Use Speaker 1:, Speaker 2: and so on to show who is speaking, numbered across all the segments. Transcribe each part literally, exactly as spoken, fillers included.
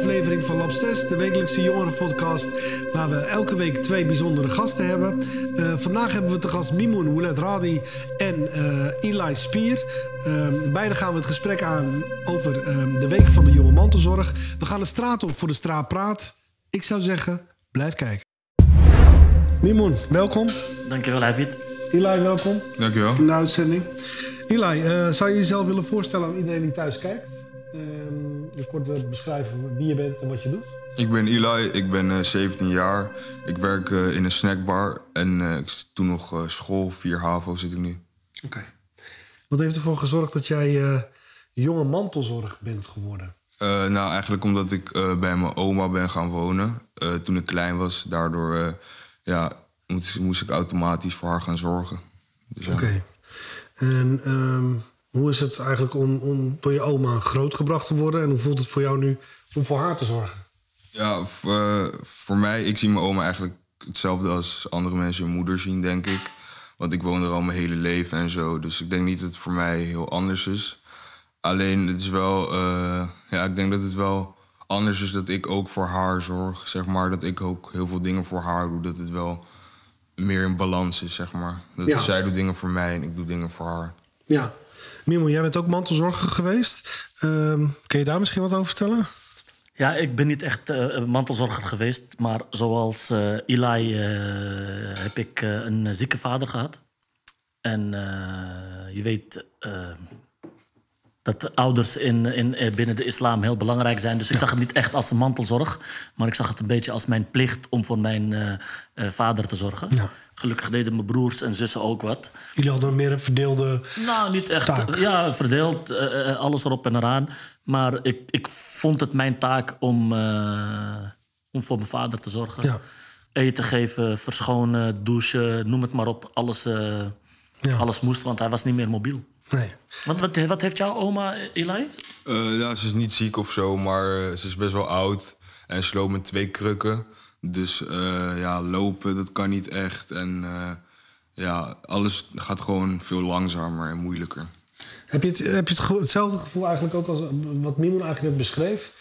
Speaker 1: aflevering van Lab zes, de wekelijkse jongerenpodcast, waar we elke week twee bijzondere gasten hebben. Uh, vandaag hebben we te gast Mimoun Oueladradi en uh, Eli Spier. Uh, beide gaan we het gesprek aan over uh, de week van de jonge mantelzorg. We gaan de straat op voor de straat praat. Ik zou zeggen, blijf kijken. Mimoun, welkom.
Speaker 2: Dankjewel, Abid.
Speaker 1: Eli, welkom.
Speaker 3: Dankjewel.
Speaker 1: In de uitzending. Eli, uh, zou je jezelf willen voorstellen aan iedereen die thuis kijkt? Uh, je kort beschrijven wie je bent en wat je doet.
Speaker 3: Ik ben Eli, ik ben uh, zeventien jaar. Ik werk uh, in een snackbar en uh, ik doe nog uh, school, vier HAVO zit ik nu.
Speaker 1: Oké. Okay. Wat heeft ervoor gezorgd dat jij uh, jonge mantelzorg bent geworden?
Speaker 3: Uh, nou, eigenlijk omdat ik uh, bij mijn oma ben gaan wonen uh, toen ik klein was. Daardoor uh, ja, moest, moest ik automatisch voor haar gaan zorgen. Dus,
Speaker 1: Oké. Okay. En um, hoe is het eigenlijk om, om door je oma grootgebracht te worden? En hoe voelt het voor jou nu om voor haar te zorgen?
Speaker 3: Ja, uh, voor mij, ik zie mijn oma eigenlijk hetzelfde als andere mensen hun moeder zien, denk ik. Want ik woon er al mijn hele leven en zo. Dus ik denk niet dat het voor mij heel anders is. Alleen, het is wel... Uh, ja, ik denk dat het wel anders is dat ik ook voor haar zorg, zeg maar. Dat ik ook heel veel dingen voor haar doe. Dat het wel meer in balans is, zeg maar. Dat ja. Zij doet dingen voor mij en ik doe dingen voor haar.
Speaker 1: Ja. Mimoun, jij bent ook mantelzorger geweest. Uh, kun je daar misschien wat over vertellen?
Speaker 2: Ja, ik ben niet echt uh, mantelzorger geweest. Maar zoals uh, Eli uh, heb ik uh, een zieke vader gehad. En uh, je weet... Uh, dat de ouders in, in, binnen de islam heel belangrijk zijn. Dus ik ja. zag het niet echt als een mantelzorg. Maar ik zag het een beetje als mijn plicht om voor mijn uh, uh, vader te zorgen. Ja. Gelukkig deden mijn broers en zussen ook wat.
Speaker 1: Jullie hadden meer een verdeelde
Speaker 2: Nou, niet echt.
Speaker 1: taak.
Speaker 2: Ja, verdeeld. Uh, alles erop en eraan. Maar ik, ik vond het mijn taak om, uh, om voor mijn vader te zorgen. Ja. Eten geven, verschonen, douchen, noem het maar op. Alles, uh, ja. alles moest, want hij was niet meer mobiel.
Speaker 1: Nee.
Speaker 2: Wat, wat, wat heeft jouw oma, Eli?
Speaker 3: Uh, ja, ze is niet ziek of zo, maar uh, ze is best wel oud. En ze loopt met twee krukken. Dus uh, ja, lopen, dat kan niet echt. En uh, ja, alles gaat gewoon veel langzamer en moeilijker.
Speaker 1: Heb je, het, heb je het ge- hetzelfde gevoel eigenlijk ook als wat Mimoun eigenlijk net beschreef?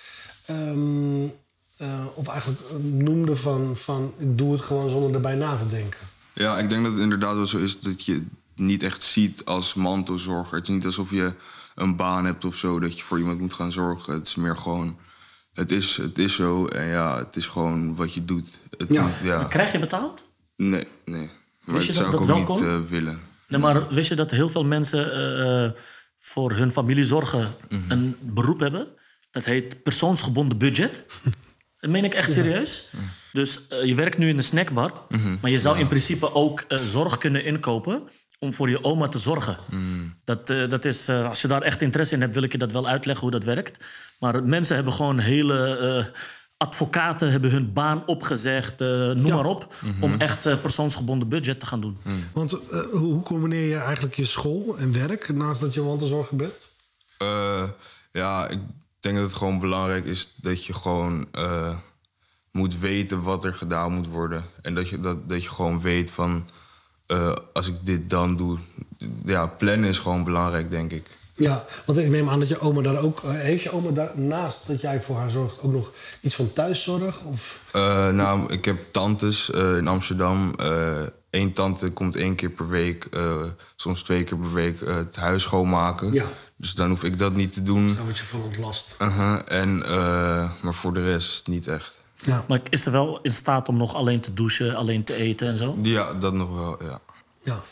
Speaker 1: Um, uh, of eigenlijk noemde van, van, ik doe het gewoon zonder erbij na te denken.
Speaker 3: Ja, ik denk dat het inderdaad wel zo is dat je niet echt ziet als mantelzorger. Het is niet alsof je een baan hebt of zo, dat je voor iemand moet gaan zorgen. Het is meer gewoon, het is, het is zo en ja, het is gewoon wat je doet. Het,
Speaker 1: ja.
Speaker 3: Ja.
Speaker 2: Krijg je betaald?
Speaker 3: Nee, nee. Maar
Speaker 2: wist je
Speaker 3: dat,
Speaker 2: dat,
Speaker 3: zou
Speaker 2: dat
Speaker 3: ik ook
Speaker 2: wel
Speaker 3: niet
Speaker 2: kon?
Speaker 3: uh, willen.
Speaker 2: Nee, maar wist je dat heel veel mensen uh, voor hun familie zorgen mm-hmm. een beroep hebben? Dat heet persoonsgebonden budget. Dat meen ik echt serieus. Ja. Dus uh, je werkt nu in een snackbar, mm-hmm. maar je zou ja. in principe ook uh, zorg kunnen inkopen om voor je oma te zorgen. Mm. Dat, uh, dat is, uh, als je daar echt interesse in hebt, wil ik je dat wel uitleggen hoe dat werkt. Maar mensen hebben gewoon hele... Uh, advocaten hebben hun baan opgezegd, uh, noem ja. maar op... Mm-hmm. om echt uh, persoonsgebonden budget te gaan doen.
Speaker 1: Mm. Want uh, hoe combineer je eigenlijk je school en werk naast dat je mantelzorger bent?
Speaker 3: Uh, ja, ik denk dat het gewoon belangrijk is dat je gewoon uh, moet weten wat er gedaan moet worden. En dat je, dat, dat je gewoon weet van... Uh, als ik dit dan doe... Ja, plannen is gewoon belangrijk, denk ik.
Speaker 1: Ja, want ik neem aan dat je oma daar ook... Heeft je oma daar, naast dat jij voor haar zorgt, ook nog iets van thuiszorg? Of?
Speaker 3: Uh, nou, ik heb tantes uh, in Amsterdam. Eén uh, tante komt één keer per week, uh, soms twee keer per week... Uh, het huis schoonmaken. Ja. Dus dan hoef ik dat niet te doen.
Speaker 1: Daar word je van ontlast.
Speaker 3: Uh-huh. En, uh, maar voor de rest niet echt.
Speaker 2: Ja. Maar is ze wel in staat om nog alleen te douchen, alleen te eten en zo?
Speaker 3: Ja, dat nog wel, ja.
Speaker 1: Ja.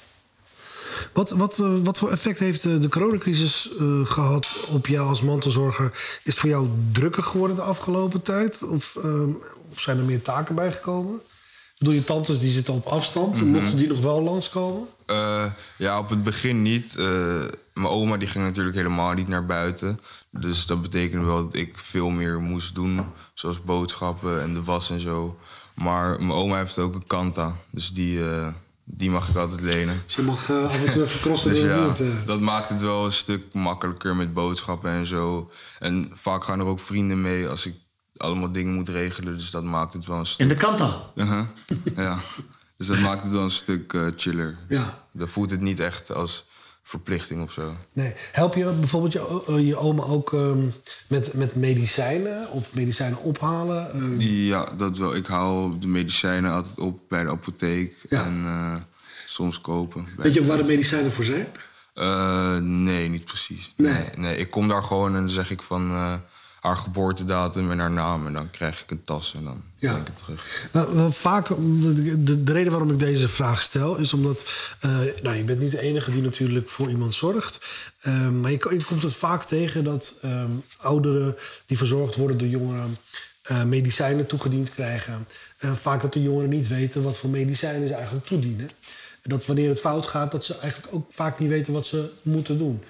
Speaker 1: Wat, wat, uh, wat voor effect heeft uh, de coronacrisis uh, gehad op jou als mantelzorger? Is het voor jou drukker geworden de afgelopen tijd? Of, uh, of zijn er meer taken bijgekomen? Ik bedoel, je tantes die zitten op afstand. Mm-hmm. Mochten die nog wel langskomen?
Speaker 3: Uh, ja, op het begin niet. Uh, mijn oma die ging natuurlijk helemaal niet naar buiten. Dus dat betekende wel dat ik veel meer moest doen. Zoals boodschappen en de was en zo. Maar mijn oma heeft ook een kanta. Dus die... Uh, Die mag ik altijd lenen.
Speaker 1: Dus je mag uh, af en toe even crossen
Speaker 3: dus
Speaker 1: door
Speaker 3: ja,
Speaker 1: het, uh.
Speaker 3: dat maakt het wel een stuk makkelijker met boodschappen en zo. En vaak gaan er ook vrienden mee als ik allemaal dingen moet regelen. Dus dat maakt het wel een stuk...
Speaker 2: In de kanta?
Speaker 3: Uh-huh. Ja. Dus dat maakt het wel een stuk uh, chiller.
Speaker 1: Ja.
Speaker 3: Dan voelt het niet echt als verplichting of zo.
Speaker 1: Nee. Help je bijvoorbeeld je, je oma ook um, met, met medicijnen of medicijnen ophalen? Um...
Speaker 3: Ja, dat wel. Ik haal de medicijnen altijd op bij de apotheek
Speaker 1: Ja.
Speaker 3: en uh, soms kopen.
Speaker 1: Weet je ook waar de medicijnen voor zijn?
Speaker 3: Uh, nee, niet precies.
Speaker 1: Nee.
Speaker 3: Nee, nee. Ik kom daar gewoon en dan zeg ik van uh, haar geboortedatum en haar naam. En dan krijg ik een tas en dan
Speaker 1: Ja.
Speaker 3: ben ik het terug.
Speaker 1: Nou, wel vaak, de, de, de reden waarom ik deze vraag stel is omdat... Uh, nou, je bent niet de enige die natuurlijk voor iemand zorgt. Um, maar je, je komt het vaak tegen dat um, ouderen die verzorgd worden door jongeren... Uh, medicijnen toegediend krijgen. Uh, vaak dat de jongeren niet weten wat voor medicijnen ze eigenlijk toedienen. Dat wanneer het fout gaat, dat ze eigenlijk ook vaak niet weten wat ze moeten doen.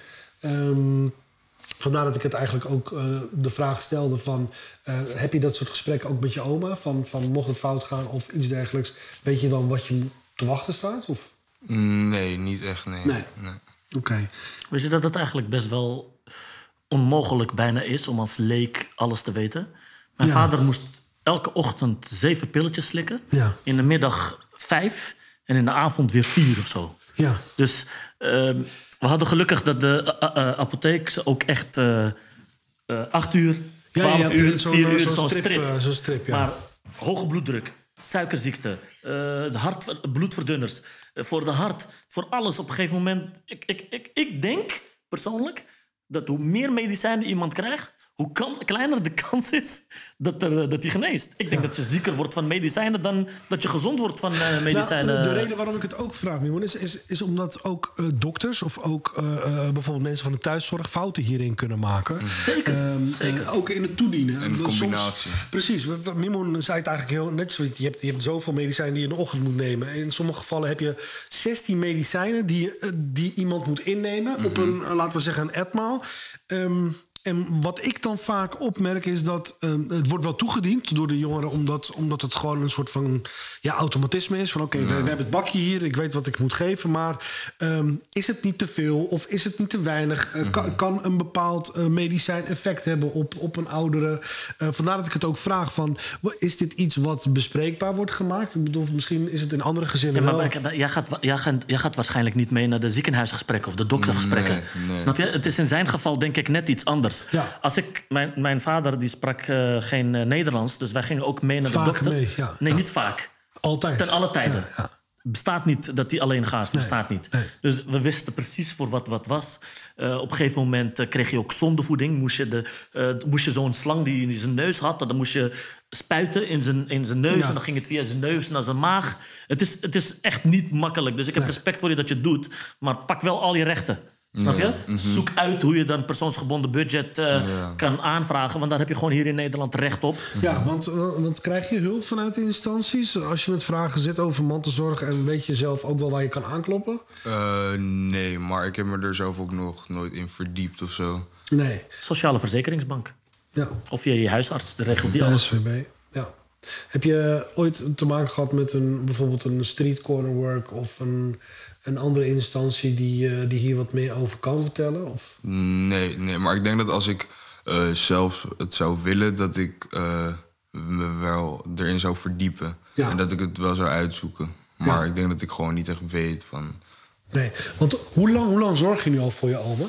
Speaker 1: Um, vandaar dat ik het eigenlijk ook uh, de vraag stelde van... Uh, heb je dat soort gesprekken ook met je oma? Van, van mocht het fout gaan of iets dergelijks... weet je dan wat je te wachten staat? Of?
Speaker 3: Nee, niet echt, nee.
Speaker 1: Nee.
Speaker 3: nee.
Speaker 1: Oké. Okay.
Speaker 2: Weet je dat het eigenlijk best wel onmogelijk bijna is... om als leek alles te weten? Mijn
Speaker 1: ja.
Speaker 2: vader moest elke ochtend zeven pilletjes slikken.
Speaker 1: Ja.
Speaker 2: In de middag vijf en in de avond weer vier of zo.
Speaker 1: Ja.
Speaker 2: Dus uh, we hadden gelukkig dat de uh, uh, apotheek ook echt uh, uh, acht uur, twaalf
Speaker 1: ja, ja,
Speaker 2: uur,
Speaker 1: zo'n,
Speaker 2: vier uur,
Speaker 1: zo'n
Speaker 2: zo'n
Speaker 1: strip.
Speaker 2: strip.
Speaker 1: Uh, zo'n strip ja.
Speaker 2: Maar hoge bloeddruk, suikerziekte, uh, de hart, bloedverdunners... Uh, voor de hart, voor alles op een gegeven moment... Ik, ik, ik, ik denk persoonlijk dat hoe meer medicijnen iemand krijgt... hoe kan, kleiner de kans is dat, er, dat die geneest. Ik denk ja. dat je zieker wordt van medicijnen... dan dat je gezond wordt van uh, medicijnen.
Speaker 1: Nou, de, de reden waarom ik het ook vraag, Mimon, is, is, is omdat ook uh, dokters... of ook uh, uh, bijvoorbeeld mensen van de thuiszorg... fouten hierin kunnen maken.
Speaker 2: Zeker.
Speaker 1: Um,
Speaker 2: Zeker.
Speaker 1: Uh, ook in het toedienen.
Speaker 3: En de combinatie.
Speaker 1: Soms, precies. Mimon zei het eigenlijk heel net zoiets. Je hebt, je hebt zoveel medicijnen die je in de ochtend moet nemen. In sommige gevallen heb je zestien medicijnen... die, uh, die iemand moet innemen mm-hmm. op een, uh, laten we zeggen, een etmaal... Um, En wat ik dan vaak opmerk is dat... Uh, het wordt wel toegediend door de jongeren... omdat, omdat het gewoon een soort van ja, automatisme is. Van oké, okay, ja. we, we hebben het bakje hier, ik weet wat ik moet geven... maar um, is het niet te veel of is het niet te weinig? Uh, mm-hmm. kan, kan een bepaald uh, medicijn effect hebben op, op een oudere? Uh, vandaar dat ik het ook vraag van... is dit iets wat bespreekbaar wordt gemaakt? Ik bedoel, misschien is het in andere gezinnen
Speaker 2: ja, maar,
Speaker 1: wel...
Speaker 2: Maar, jij, gaat, jij, gaat, jij gaat waarschijnlijk niet mee naar de ziekenhuisgesprekken... of de doktergesprekken.
Speaker 3: Nee, nee.
Speaker 2: Snap je? Het is in zijn geval denk ik net iets anders.
Speaker 1: Ja.
Speaker 2: Als ik, mijn, mijn vader die sprak uh, geen uh, Nederlands, dus wij gingen ook mee naar
Speaker 1: vaak
Speaker 2: de dokter.
Speaker 1: Mee, ja.
Speaker 2: Nee,
Speaker 1: ja.
Speaker 2: niet vaak.
Speaker 1: Altijd.
Speaker 2: Ten alle tijden.
Speaker 1: Ja, ja.
Speaker 2: Bestaat niet dat hij alleen gaat.
Speaker 1: Nee,
Speaker 2: Bestaat niet.
Speaker 1: Nee.
Speaker 2: Dus we wisten precies voor wat wat was. Uh, op een gegeven moment uh, kreeg je ook zondevoeding. Moest je, de, uh, moest je zo'n slang die in zijn neus had... dan moest je spuiten in zijn, in zijn neus...
Speaker 1: Ja.
Speaker 2: en dan ging het via zijn neus naar zijn maag. Het is, het is echt niet makkelijk. Dus ik heb
Speaker 1: nee.
Speaker 2: respect voor je dat je het doet. Maar pak wel al je rechten. Snap je?
Speaker 3: Ja, mm-hmm.
Speaker 2: Zoek uit hoe je dan persoonsgebonden budget uh, ja. kan aanvragen. Want daar heb je gewoon hier in Nederland recht op.
Speaker 1: Ja, want, want krijg je hulp vanuit de instanties? Als je met vragen zit over mantelzorg... en weet je zelf ook wel waar je kan aankloppen?
Speaker 3: Uh, nee, maar ik heb me er zelf ook nog nooit in verdiept of zo.
Speaker 1: Nee.
Speaker 2: Sociale Verzekeringsbank.
Speaker 1: Ja.
Speaker 2: Of je, je huisarts, de regelt die
Speaker 1: alles.
Speaker 2: alles.
Speaker 1: S V B, ja. Heb je ooit te maken gehad met een, bijvoorbeeld een street corner work... of een... een andere instantie die, uh, die hier wat meer over kan vertellen? Of?
Speaker 3: Nee, nee, maar ik denk dat als ik uh, zelf het zou willen... dat ik uh, me wel erin zou verdiepen. Ja. En dat ik het wel zou uitzoeken. Maar ja. ik denk dat ik gewoon niet echt weet van...
Speaker 1: Nee, want hoe lang, hoe lang zorg je nu al voor je oma?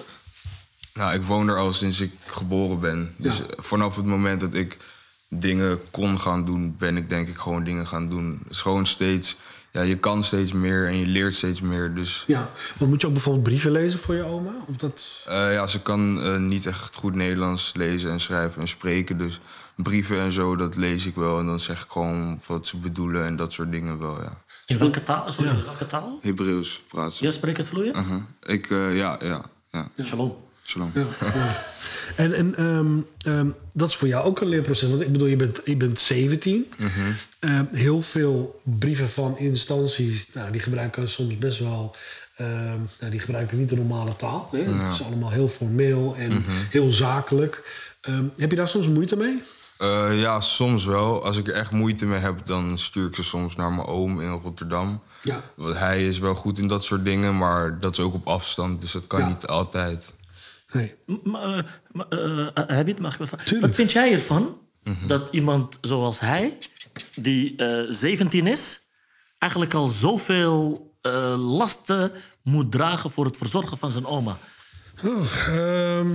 Speaker 3: Nou, ik woon er al sinds ik geboren ben. Dus ja. vanaf het moment dat ik dingen kon gaan doen... ben ik denk ik gewoon dingen gaan doen. Het is gewoon steeds... Ja, je kan steeds meer en je leert steeds meer. Dus...
Speaker 1: Ja, want moet je ook bijvoorbeeld brieven lezen voor je oma? Of dat...
Speaker 3: uh, ja, ze kan uh, niet echt goed Nederlands lezen en schrijven en spreken. Dus brieven en zo, dat lees ik wel. En dan zeg ik gewoon wat ze bedoelen en dat soort dingen wel, ja.
Speaker 2: In welke taal? Sorry,
Speaker 1: ja.
Speaker 2: in welke taal?
Speaker 3: Hebreeuws praat ze.
Speaker 2: Ja, spreek het vloeiend?
Speaker 3: Uh-huh. Ik, uh, ja, ja, ja.
Speaker 2: Shalom.
Speaker 3: Shalom.
Speaker 1: Ja, ja. En, en um, um, dat is voor jou ook een leerproces. Want ik bedoel, je bent, je bent zeventien.
Speaker 3: Mm-hmm.
Speaker 1: Uh, heel veel brieven van instanties... Nou, die gebruiken soms best wel... Uh, nou, die gebruiken niet de normale taal. Hè? Ja. Het is allemaal heel formeel en mm-hmm. heel zakelijk. Um, heb je daar soms moeite mee?
Speaker 3: Uh, ja, soms wel. Als ik er echt moeite mee heb... dan stuur ik ze soms naar mijn oom in Rotterdam.
Speaker 1: Ja.
Speaker 3: Want hij is wel goed in dat soort dingen... maar dat is ook op afstand, dus dat kan ja. niet altijd...
Speaker 1: Nee.
Speaker 2: Maar, uh, maar, uh, heb je het? Mag ik wat vragen? Wat vind jij ervan mm-hmm. dat iemand zoals hij, die uh, zeventien is, eigenlijk al zoveel uh, lasten moet dragen voor het verzorgen van zijn oma?
Speaker 1: Oh, um...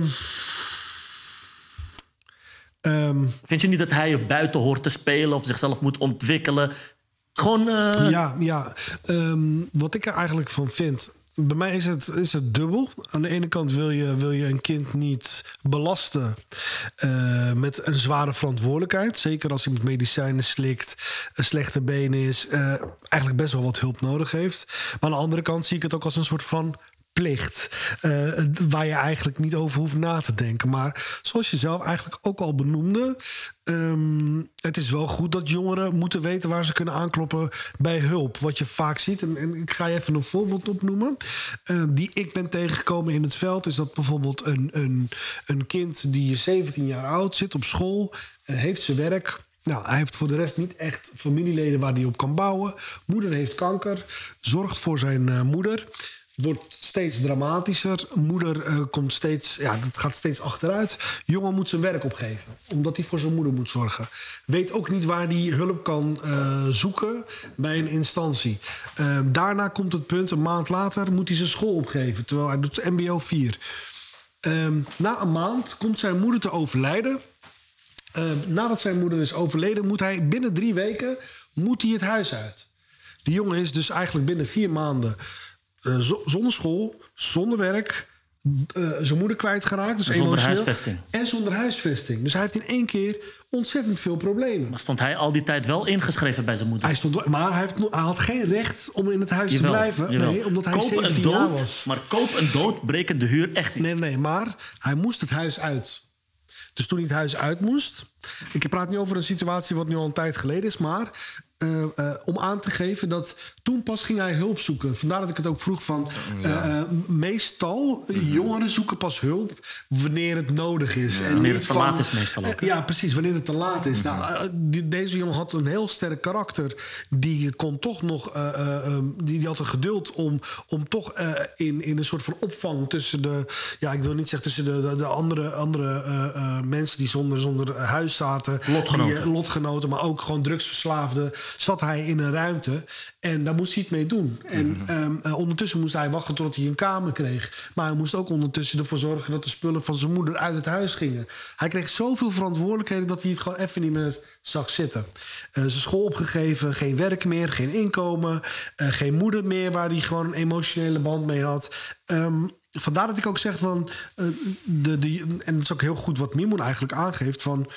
Speaker 1: Um...
Speaker 2: Vind je niet dat hij er buiten hoort te spelen of zichzelf moet ontwikkelen? Gewoon... Uh...
Speaker 1: Ja, ja. Um, wat ik er eigenlijk van vind... Bij mij is het, is het dubbel. Aan de ene kant wil je, wil je een kind niet belasten uh, met een zware verantwoordelijkheid. Zeker als hij met medicijnen slikt, een slechte been is, uh, eigenlijk best wel wat hulp nodig heeft. Maar aan de andere kant zie ik het ook als een soort van plicht. Uh, waar je eigenlijk niet over hoeft na te denken. Maar zoals je zelf eigenlijk ook al benoemde... Um, het is wel goed dat jongeren moeten weten waar ze kunnen aankloppen bij hulp. Wat je vaak ziet, en, en ik ga je even een voorbeeld opnoemen... Uh, die ik ben tegengekomen in het veld... is dat bijvoorbeeld een, een, een kind die zeventien jaar oud zit op school... Uh, heeft zijn werk... Nou, hij heeft voor de rest niet echt familieleden waar hij op kan bouwen. Moeder heeft kanker, zorgt voor zijn uh, moeder... Wordt steeds dramatischer. Moeder uh, komt steeds, ja, dat gaat steeds achteruit. Jongen moet zijn werk opgeven, omdat hij voor zijn moeder moet zorgen. Weet ook niet waar hij hulp kan uh, zoeken bij een instantie. Uh, daarna komt het punt, een maand later moet hij zijn school opgeven, terwijl hij doet M B O vier. Uh, na een maand komt zijn moeder te overlijden. Uh, nadat zijn moeder is overleden, moet hij binnen drie weken moet hij het huis uit. Die jongen is dus eigenlijk binnen vier maanden... Uh, zonder school, zonder werk, uh, zijn moeder kwijtgeraakt. Dus
Speaker 2: zonder huisvesting.
Speaker 1: En zonder huisvesting. Dus hij heeft in één keer ontzettend veel problemen.
Speaker 2: Maar stond hij al die tijd wel ingeschreven bij zijn moeder?
Speaker 1: Hij stond, maar hij, heeft, hij had geen recht om in het huis jawel, te blijven.
Speaker 2: Jawel.
Speaker 1: Nee, omdat hij
Speaker 2: koop
Speaker 1: zeventien
Speaker 2: dood,
Speaker 1: jaar was.
Speaker 2: Maar koop een doodbrekende huur echt niet.
Speaker 1: Nee, nee, maar hij moest het huis uit. Dus toen hij het huis uit moest... Ik praat niet over een situatie wat nu al een tijd geleden is... maar uh, uh, om aan te geven dat toen pas ging hij hulp zoeken. Vandaar dat ik het ook vroeg van... Uh, uh, meestal, mm-hmm. jongeren zoeken pas hulp wanneer het nodig is.
Speaker 2: Ja,
Speaker 1: en
Speaker 2: wanneer het te laat
Speaker 1: van,
Speaker 2: is meestal ook.
Speaker 1: Uh, ja, precies, wanneer het te laat is. Mm-hmm. Nou, uh, die, deze jongen had een heel sterk karakter. Die kon toch nog... Uh, uh, um, die, die had een geduld om, om toch uh, in, in een soort van opvang tussen de... Ja, ik wil niet zeggen tussen de, de, de andere, andere uh, uh, mensen die zonder, zonder huis zaten.
Speaker 2: Lotgenoten.
Speaker 1: Die, uh, lotgenoten, maar ook gewoon drugsverslaafden. Zat hij in een ruimte en daar moest hij het mee doen. En mm-hmm. um, uh, ondertussen moest hij wachten totdat hij een kamer kreeg. Maar hij moest ook ondertussen ervoor zorgen dat de spullen van zijn moeder uit het huis gingen. Hij kreeg zoveel verantwoordelijkheden dat hij het gewoon even niet meer zag zitten. Uh, zijn school opgegeven, geen werk meer, geen inkomen. Uh, geen moeder meer waar hij gewoon een emotionele band mee had. Um, vandaar dat ik ook zeg van... Uh, de, de, en dat is ook heel goed wat Mimoen eigenlijk aangeeft... van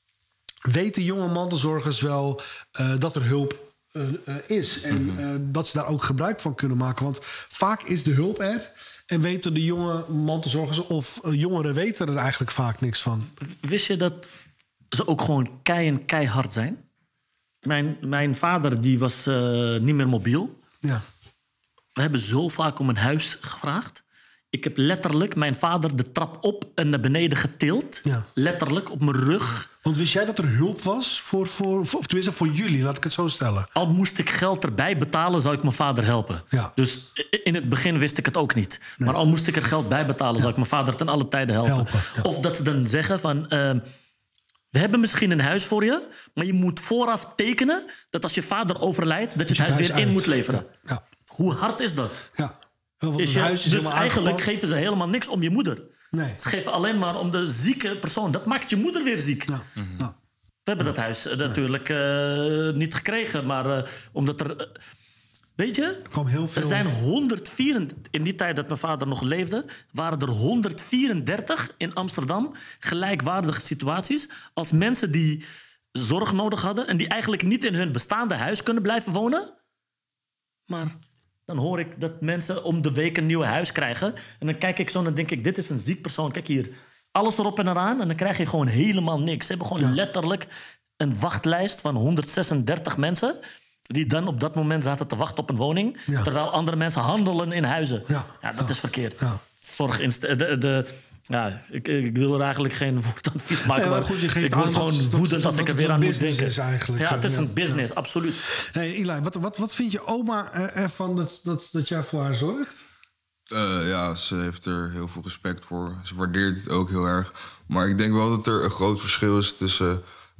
Speaker 1: weten jonge mantelzorgers wel uh, dat er hulp uh, uh, is. En uh, dat ze daar ook gebruik van kunnen maken. Want vaak is de hulp er. En weten de jonge mantelzorgers of uh, jongeren weten er eigenlijk vaak niks van.
Speaker 2: Wist je dat ze ook gewoon kei en keihard zijn? Mijn, mijn vader die was uh, niet meer mobiel.
Speaker 1: Ja.
Speaker 2: We hebben zo vaak om een huis gevraagd. Ik heb letterlijk mijn vader de trap op en naar beneden getild. Ja. Letterlijk, op mijn rug.
Speaker 1: Want wist jij dat er hulp was? Voor, voor, voor, of tenminste voor jullie, laat ik het zo stellen.
Speaker 2: Al moest ik geld erbij betalen, zou ik mijn vader helpen.
Speaker 1: Ja.
Speaker 2: Dus in het begin wist ik het ook niet. Nee. Maar al moest ik er geld bij betalen, ja. zou ik mijn vader ten alle tijde helpen. helpen ja. Of dat ze dan zeggen van... Uh, we hebben misschien een huis voor je... maar je moet vooraf tekenen dat als je vader overlijdt... dat je het, het huis weer uit. in moet leveren. Ja. Ja. Hoe hard is dat?
Speaker 1: Ja.
Speaker 2: Is je, huis is dus eigenlijk aangepast. Geven ze helemaal niks om je moeder.
Speaker 1: Nee.
Speaker 2: Ze geven alleen maar om de zieke persoon. Dat maakt je moeder weer ziek.
Speaker 1: Ja. Mm-hmm. Ja.
Speaker 2: We hebben ja. dat huis uh, natuurlijk uh, niet gekregen. Maar uh, omdat er... Uh, weet je?
Speaker 1: Er kwam heel veel...
Speaker 2: Er zijn honderdvier... In die tijd dat mijn vader nog leefde... waren er honderdvierendertig in Amsterdam... gelijkwaardige situaties... als mensen die zorg nodig hadden... en die eigenlijk niet in hun bestaande huis kunnen blijven wonen. Maar... dan hoor ik dat mensen om de week een nieuw huis krijgen. En dan kijk ik zo en dan denk ik, dit is een ziek persoon. Kijk hier, alles erop en eraan. En dan krijg je gewoon helemaal niks. Ze hebben gewoon ja. letterlijk een wachtlijst van honderdzesendertig mensen... die dan op dat moment zaten te wachten op een woning... Ja. terwijl andere mensen handelen in huizen. Ja, ja dat ja. is verkeerd. Ja. Zorg in de... de, de Ja, ik, ik wil er eigenlijk geen woordadvies maken. Ja, maar goed, je ik word gewoon dat, woedend dat, als dat, ik er weer aan moet denken.
Speaker 1: Is eigenlijk,
Speaker 2: ja, het is
Speaker 1: ja,
Speaker 2: een business,
Speaker 1: ja.
Speaker 2: absoluut.
Speaker 1: Hey, Eli, wat, wat, wat vind je oma ervan dat, dat, dat jij voor haar zorgt?
Speaker 3: Uh, ja, ze heeft er heel veel respect voor. Ze waardeert het ook heel erg. Maar ik denk wel dat er een groot verschil is tussen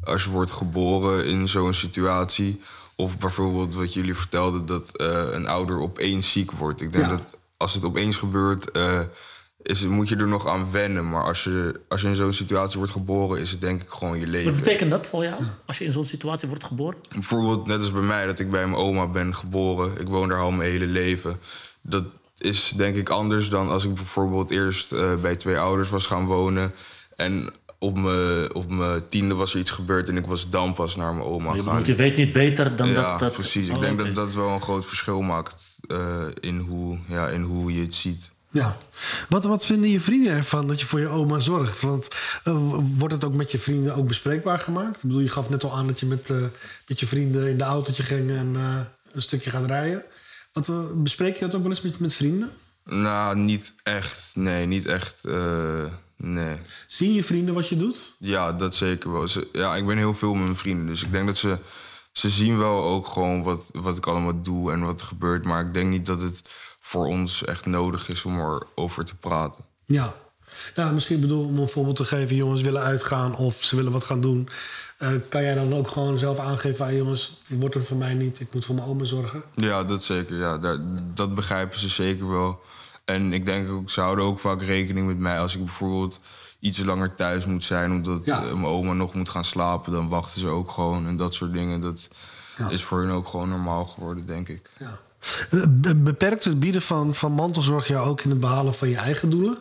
Speaker 3: als je wordt geboren in zo'n situatie. Of bijvoorbeeld wat jullie vertelden, dat uh, een ouder opeens ziek wordt. Ik denk ja. dat als het opeens gebeurt, uh, is, moet je er nog aan wennen. Maar als je, als je in zo'n situatie wordt geboren, is het denk ik gewoon je leven.
Speaker 2: Wat betekent dat voor jou, als je in zo'n situatie wordt geboren?
Speaker 3: Bijvoorbeeld net als bij mij, dat ik bij mijn oma ben geboren. Ik woon daar al mijn hele leven. Dat is denk ik anders dan als ik bijvoorbeeld eerst uh, bij twee ouders was gaan wonen. En op mijn op mijn tiende was er iets gebeurd en ik was dan pas naar mijn oma
Speaker 2: je
Speaker 3: gaan.
Speaker 2: Want je weet niet beter dan
Speaker 3: ja,
Speaker 2: dat... dat...
Speaker 3: precies. Ik
Speaker 2: oh,
Speaker 3: denk
Speaker 2: okay.
Speaker 3: dat dat wel een groot verschil maakt uh, in, hoe, ja, in hoe je het ziet.
Speaker 1: Ja. Wat, wat vinden je vrienden ervan dat je voor je oma zorgt? Want uh, wordt het ook met je vrienden ook bespreekbaar gemaakt? Ik bedoel, je gaf net al aan dat je met, uh, met je vrienden in de autootje ging en uh, een stukje gaat rijden. Wat, uh, bespreek je dat ook wel eens met, met vrienden?
Speaker 3: Nou, niet echt. Nee, niet echt. Uh, nee.
Speaker 1: Zien je vrienden wat je doet?
Speaker 3: Ja, dat zeker wel. Ze, ja, ik ben heel veel met mijn vrienden. Dus ik denk dat ze... Ze zien wel ook gewoon wat, wat ik allemaal doe en wat er gebeurt. Maar ik denk niet dat het voor ons echt nodig is om erover te praten.
Speaker 1: Ja. Nou, misschien bedoel om een voorbeeld te geven. Jongens willen uitgaan of ze willen wat gaan doen. Uh, kan jij dan ook gewoon zelf aangeven aan jongens, het wordt er voor mij niet. Ik moet voor mijn oma zorgen.
Speaker 3: Ja, dat zeker. Ja, dat, dat begrijpen ze zeker wel. En ik denk ook, ze houden ook vaak rekening met mij. Als ik bijvoorbeeld iets langer thuis moet zijn omdat ja. mijn oma nog moet gaan slapen, dan wachten ze ook gewoon. En dat soort dingen, dat ja. is voor hun ook gewoon normaal geworden, denk ik.
Speaker 1: Ja. Beperkt het bieden van, van mantelzorg jou ook in het behalen van je eigen doelen?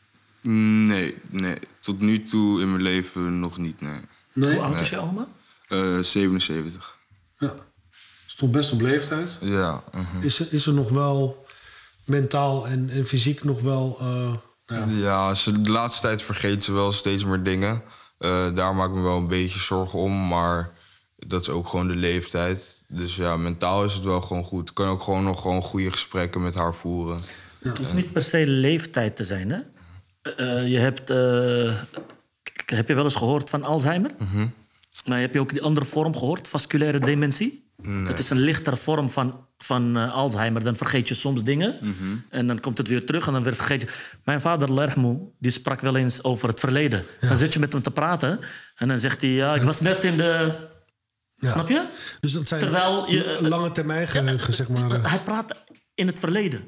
Speaker 3: Nee, nee. Tot nu toe in mijn leven nog niet, nee.
Speaker 1: nee?
Speaker 2: Hoe oud is je oma?
Speaker 3: Uh, zevenenzeventig.
Speaker 1: Ja. Is toch best op leeftijd?
Speaker 3: Ja. Uh-huh.
Speaker 1: Is, er, is er nog wel mentaal en, en fysiek nog wel... Uh,
Speaker 3: ja, ja ze, de laatste tijd vergeet ze wel steeds meer dingen. Uh, daar maak ik me wel een beetje zorgen om, maar dat is ook gewoon de leeftijd. Dus ja, mentaal is het wel gewoon goed. Ik kan ook gewoon nog gewoon goede gesprekken met haar voeren.
Speaker 2: Ja. Het hoeft niet per se leeftijd te zijn, hè? Uh, je hebt... Uh, heb je wel eens gehoord van Alzheimer?
Speaker 3: Mm-hmm.
Speaker 2: Maar heb je ook die andere vorm gehoord? Vasculaire dementie? Nee. Dat is een lichtere vorm van, van uh, Alzheimer. Dan vergeet je soms dingen. Mm-hmm. En dan komt het weer terug en dan weer vergeet je... Mijn vader, Lermo, die sprak wel eens over het verleden. Ja. Dan zit je met hem te praten en dan zegt hij... Ja, ik was net in de... Ja. Snap je?
Speaker 1: Dus dat zijn
Speaker 2: Terwijl je,
Speaker 1: lange termijn geheugen, ja, zeg maar.
Speaker 2: Hij praat in het verleden.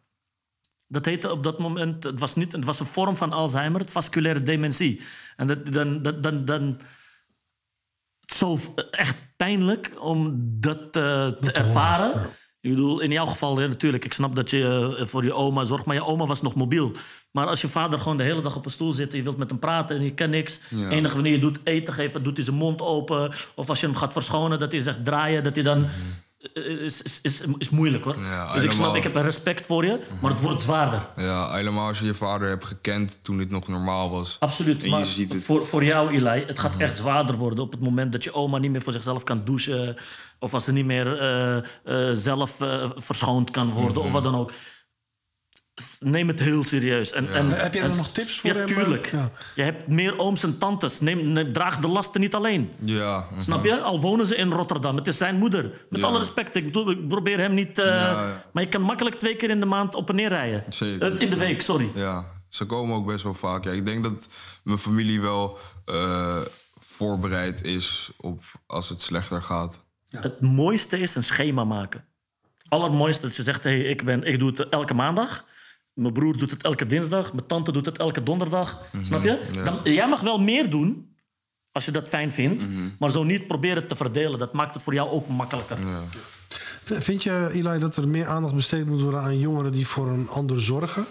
Speaker 2: Dat heette op dat moment... Het was, niet, het was een vorm van Alzheimer, het vasculaire dementie. En dat, dan... dan, dan, dan zo echt pijnlijk om dat uh, te ervaren. Ja. Ik bedoel, in jouw geval ja, natuurlijk. Ik snap dat je uh, voor je oma zorgt, maar je oma was nog mobiel. Maar als je vader gewoon de hele dag op een stoel zit en je wilt met hem praten en je kan niks. Ja. Enig wanneer je doet eten geven, doet hij zijn mond open. Of als je hem gaat verschonen, dat hij zegt draaien, dat hij dan... Mm-hmm. Is, is, is, is moeilijk hoor. Ja, dus ik snap, ik heb een respect voor je, maar het wordt zwaarder.
Speaker 3: Ja, helemaal als je je vader hebt gekend toen dit nog normaal was.
Speaker 2: Absoluut, maar het... voor, voor jou Eli, het gaat echt zwaarder worden op het moment dat je oma niet meer voor zichzelf kan douchen. Of als ze niet meer uh, uh, zelf uh, verschoond kan worden, mm-hmm. of wat dan ook. Neem het heel serieus. En,
Speaker 1: ja.
Speaker 2: en,
Speaker 1: heb jij er
Speaker 2: en,
Speaker 1: nog tips voor?
Speaker 2: Ja, tuurlijk. Ja. Je hebt meer ooms en tantes. Neem, neem, draag de lasten niet alleen.
Speaker 3: Ja. Uh-huh.
Speaker 2: Snap je? Al wonen ze in Rotterdam. Het is zijn moeder. Met ja. alle respect. Ik, bedoel, ik probeer hem niet... Uh, ja, ja. Maar je kan makkelijk twee keer in de maand op en neer rijden.
Speaker 3: Zeker.
Speaker 2: Uh, in de week, sorry.
Speaker 3: Ja, ze komen ook best wel vaak. Ja, ik denk dat mijn familie wel uh, voorbereid is op als het slechter gaat.
Speaker 2: Ja. Het mooiste is een schema maken. Het allermooiste dat je zegt... Hey, ik, ben, ik doe het elke maandag... Mijn broer doet het elke dinsdag. Mijn tante doet het elke donderdag. Mm-hmm. Snap je? Ja. Dan, jij mag wel meer doen, als je dat fijn vindt. Mm-hmm. Maar zo niet proberen het te verdelen. Dat maakt het voor jou ook makkelijker.
Speaker 1: Ja. Vind je, Eli, dat er meer aandacht besteed moet worden aan jongeren die voor een ander zorgen?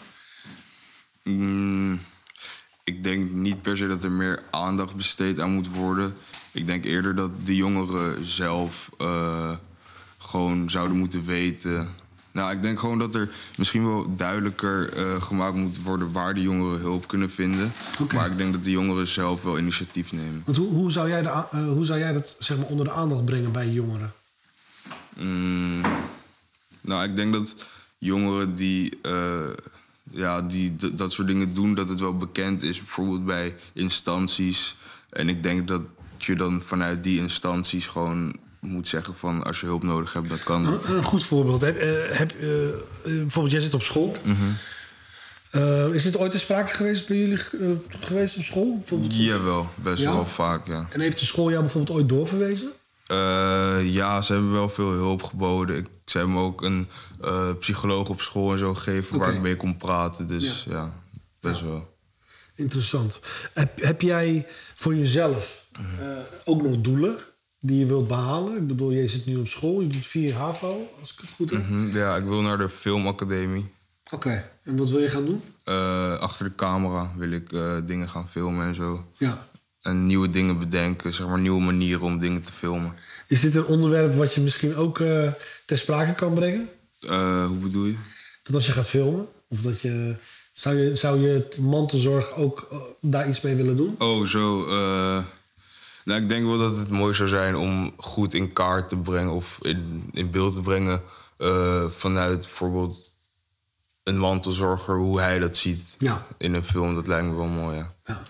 Speaker 3: Mm, ik denk niet per se dat er meer aandacht besteed aan moet worden. Ik denk eerder dat de jongeren zelf uh, gewoon zouden moeten weten... Nou, ik denk gewoon dat er misschien wel duidelijker uh, gemaakt moet worden... waar de jongeren hulp kunnen vinden. Okay. Maar ik denk dat de jongeren zelf wel initiatief nemen.
Speaker 1: Want hoe, hoe, zou, jij de, uh, hoe zou jij dat zeg maar, onder de aandacht brengen bij jongeren?
Speaker 3: Mm, nou, ik denk dat jongeren die, uh, ja, die d- dat soort dingen doen... dat het wel bekend is, bijvoorbeeld bij instanties. En ik denk dat je dan vanuit die instanties gewoon... moet zeggen van als je hulp nodig hebt, dat kan.
Speaker 1: Een, een goed voorbeeld. Heb, uh, heb, uh, bijvoorbeeld, jij zit op school.
Speaker 3: Mm-hmm.
Speaker 1: Uh, is dit ooit ter sprake geweest bij jullie uh, geweest op school?
Speaker 3: Jawel, best ja? wel vaak, ja.
Speaker 1: En heeft de school jou bijvoorbeeld ooit doorverwezen?
Speaker 3: Uh, ja, ze hebben wel veel hulp geboden. Ik, ze hebben me ook een uh, psycholoog op school en zo gegeven... Okay. waar ik mee kon praten, dus ja, ja best ja. wel.
Speaker 1: Interessant. Heb, heb jij voor jezelf uh, ook nog doelen die je wilt behalen? Ik bedoel, jij zit nu op school, je doet vier HAVO, als ik het goed heb.
Speaker 3: Mm-hmm, ja, ik wil naar de filmacademie.
Speaker 1: Oké, okay. En wat wil je gaan doen?
Speaker 3: Uh, achter de camera wil ik uh, dingen gaan filmen en zo.
Speaker 1: Ja.
Speaker 3: En nieuwe dingen bedenken, zeg maar nieuwe manieren om dingen te filmen.
Speaker 1: Is dit een onderwerp wat je misschien ook uh, ter sprake kan brengen?
Speaker 3: Uh, hoe bedoel je?
Speaker 1: Dat als je gaat filmen, of dat je... Zou je, zou je het mantelzorg ook uh, daar iets mee willen doen?
Speaker 3: Oh, zo. Uh, nou, ik denk wel dat het mooi zou zijn om goed in kaart te brengen... of in, in beeld te brengen uh, vanuit bijvoorbeeld een mantelzorger... hoe hij dat ziet ja. in een film. Dat lijkt me wel mooi, ja. ja.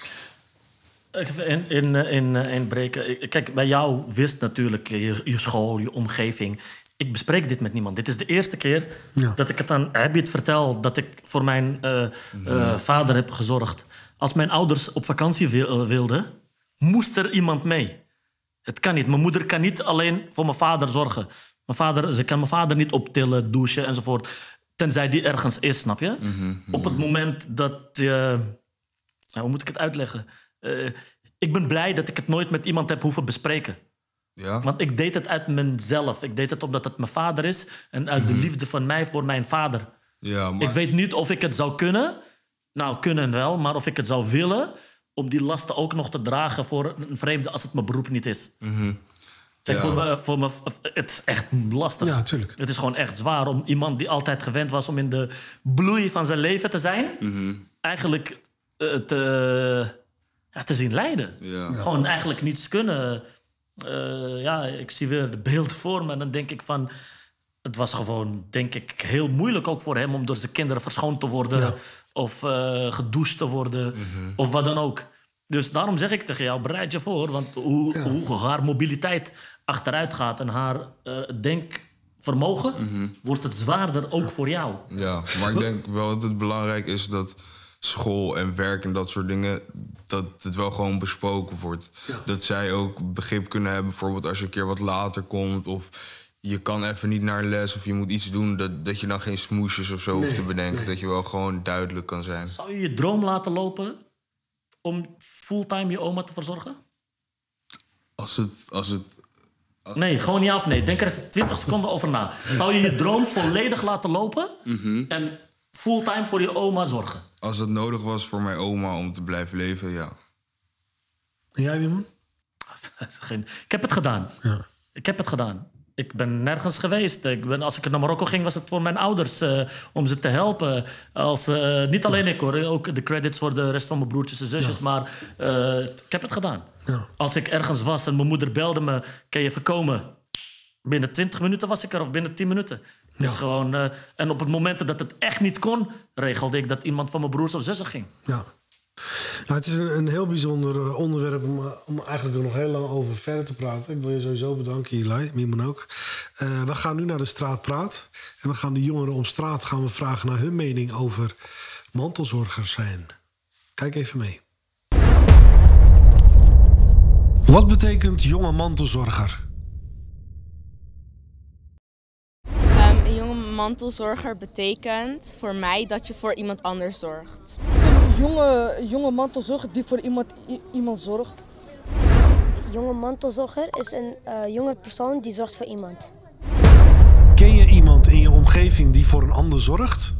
Speaker 2: In, in, in, in breken. Kijk, bij jou wist natuurlijk je, je school, je omgeving... Ik bespreek dit met niemand. Dit is de eerste keer ja. dat ik het aan Abid vertel... dat ik voor mijn uh, uh, vader heb gezorgd. Als mijn ouders op vakantie wil, uh, wilden... moest er iemand mee. Het kan niet. Mijn moeder kan niet alleen voor mijn vader zorgen. Mijn vader, ze kan mijn vader niet optillen, douchen enzovoort. Tenzij die ergens is, snap je? Mm-hmm. Op het moment dat je... Uh, hoe moet ik het uitleggen? Uh, ik ben blij dat ik het nooit met iemand heb hoeven bespreken.
Speaker 3: Ja.
Speaker 2: Want ik deed het uit mezelf. Ik deed het omdat het mijn vader is. En uit mm-hmm. de liefde van mij voor mijn vader.
Speaker 3: Ja, maar...
Speaker 2: Ik weet niet of ik het zou kunnen. Nou, kunnen wel. Maar of ik het zou willen... om die lasten ook nog te dragen voor een vreemde... als het mijn beroep niet is.
Speaker 3: Mm-hmm.
Speaker 2: Kijk,
Speaker 3: ja.
Speaker 2: voor me, voor me, het is echt lastig.
Speaker 1: Ja, tuurlijk.
Speaker 2: Het is gewoon echt zwaar om iemand die altijd gewend was... om in de bloei van zijn leven te zijn...
Speaker 3: Mm-hmm.
Speaker 2: eigenlijk uh, te, ja, te zien lijden.
Speaker 3: Ja.
Speaker 2: Gewoon eigenlijk niets kunnen... Uh, ja, ik zie weer de beeld voor me en dan denk ik van... Het was gewoon, denk ik, heel moeilijk ook voor hem... om door zijn kinderen verschoond te worden... Ja. of uh, gedoucht te worden, mm-hmm. of wat dan ook. Dus daarom zeg ik tegen jou, bereid je voor... want hoe, ja. hoe haar mobiliteit achteruit gaat... en haar uh, denkvermogen, mm-hmm. wordt het zwaarder ook voor jou.
Speaker 3: Ja, maar ik denk wel dat het belangrijk is dat... school en werk en dat soort dingen... dat het wel gewoon besproken wordt. Ja. Dat zij ook begrip kunnen hebben... bijvoorbeeld als je een keer wat later komt... of je kan even niet naar les of je moet iets doen... dat, dat je dan geen smoesjes of zo nee, hoeft te bedenken. Nee. Dat je wel gewoon duidelijk kan zijn.
Speaker 2: Zou je je droom laten lopen... om fulltime je oma te verzorgen?
Speaker 3: Als het... Als het als...
Speaker 2: Nee, gewoon ja of nee. Denk er even twintig seconden over na. Zou je je droom volledig laten lopen...
Speaker 3: Mm-hmm.
Speaker 2: en fulltime voor je oma zorgen?
Speaker 3: Als het nodig was voor mijn oma om te blijven leven, ja.
Speaker 1: En jij, Wim?
Speaker 2: Ik heb het gedaan.
Speaker 1: Ja.
Speaker 2: Ik heb het gedaan. Ik ben nergens geweest. Ik ben, als ik naar Marokko ging, was het voor mijn ouders... Uh, om ze te helpen. Als, uh, niet alleen ik, hoor. Ook de credits voor de rest van mijn broertjes en zusjes. Ja. Maar uh, ik heb het gedaan.
Speaker 1: Ja.
Speaker 2: Als ik ergens was en mijn moeder belde me... kan je even komen? Binnen twintig minuten was ik er, of binnen tien minuten.
Speaker 1: Ja.
Speaker 2: Dus gewoon, uh, en op het moment dat het echt niet kon... regelde ik dat iemand van mijn broers of zussen ging.
Speaker 1: Ja. Nou, het is een, een heel bijzonder onderwerp om, om eigenlijk er nog heel lang over verder te praten. Ik wil je sowieso bedanken, Eli, Mimon ook. Uh, we gaan nu naar de straatpraat. En we gaan de jongeren op straat gaan we vragen naar hun mening over mantelzorgers zijn. Kijk even mee. Wat betekent jonge mantelzorger?
Speaker 4: Um, een jonge mantelzorger betekent voor mij dat je voor iemand anders zorgt.
Speaker 5: Een jonge, jonge mantelzorger die voor iemand, i, iemand zorgt.
Speaker 6: Een jonge mantelzorger is een uh, jonge persoon die zorgt voor iemand.
Speaker 1: Ken je iemand in je omgeving die voor een ander zorgt?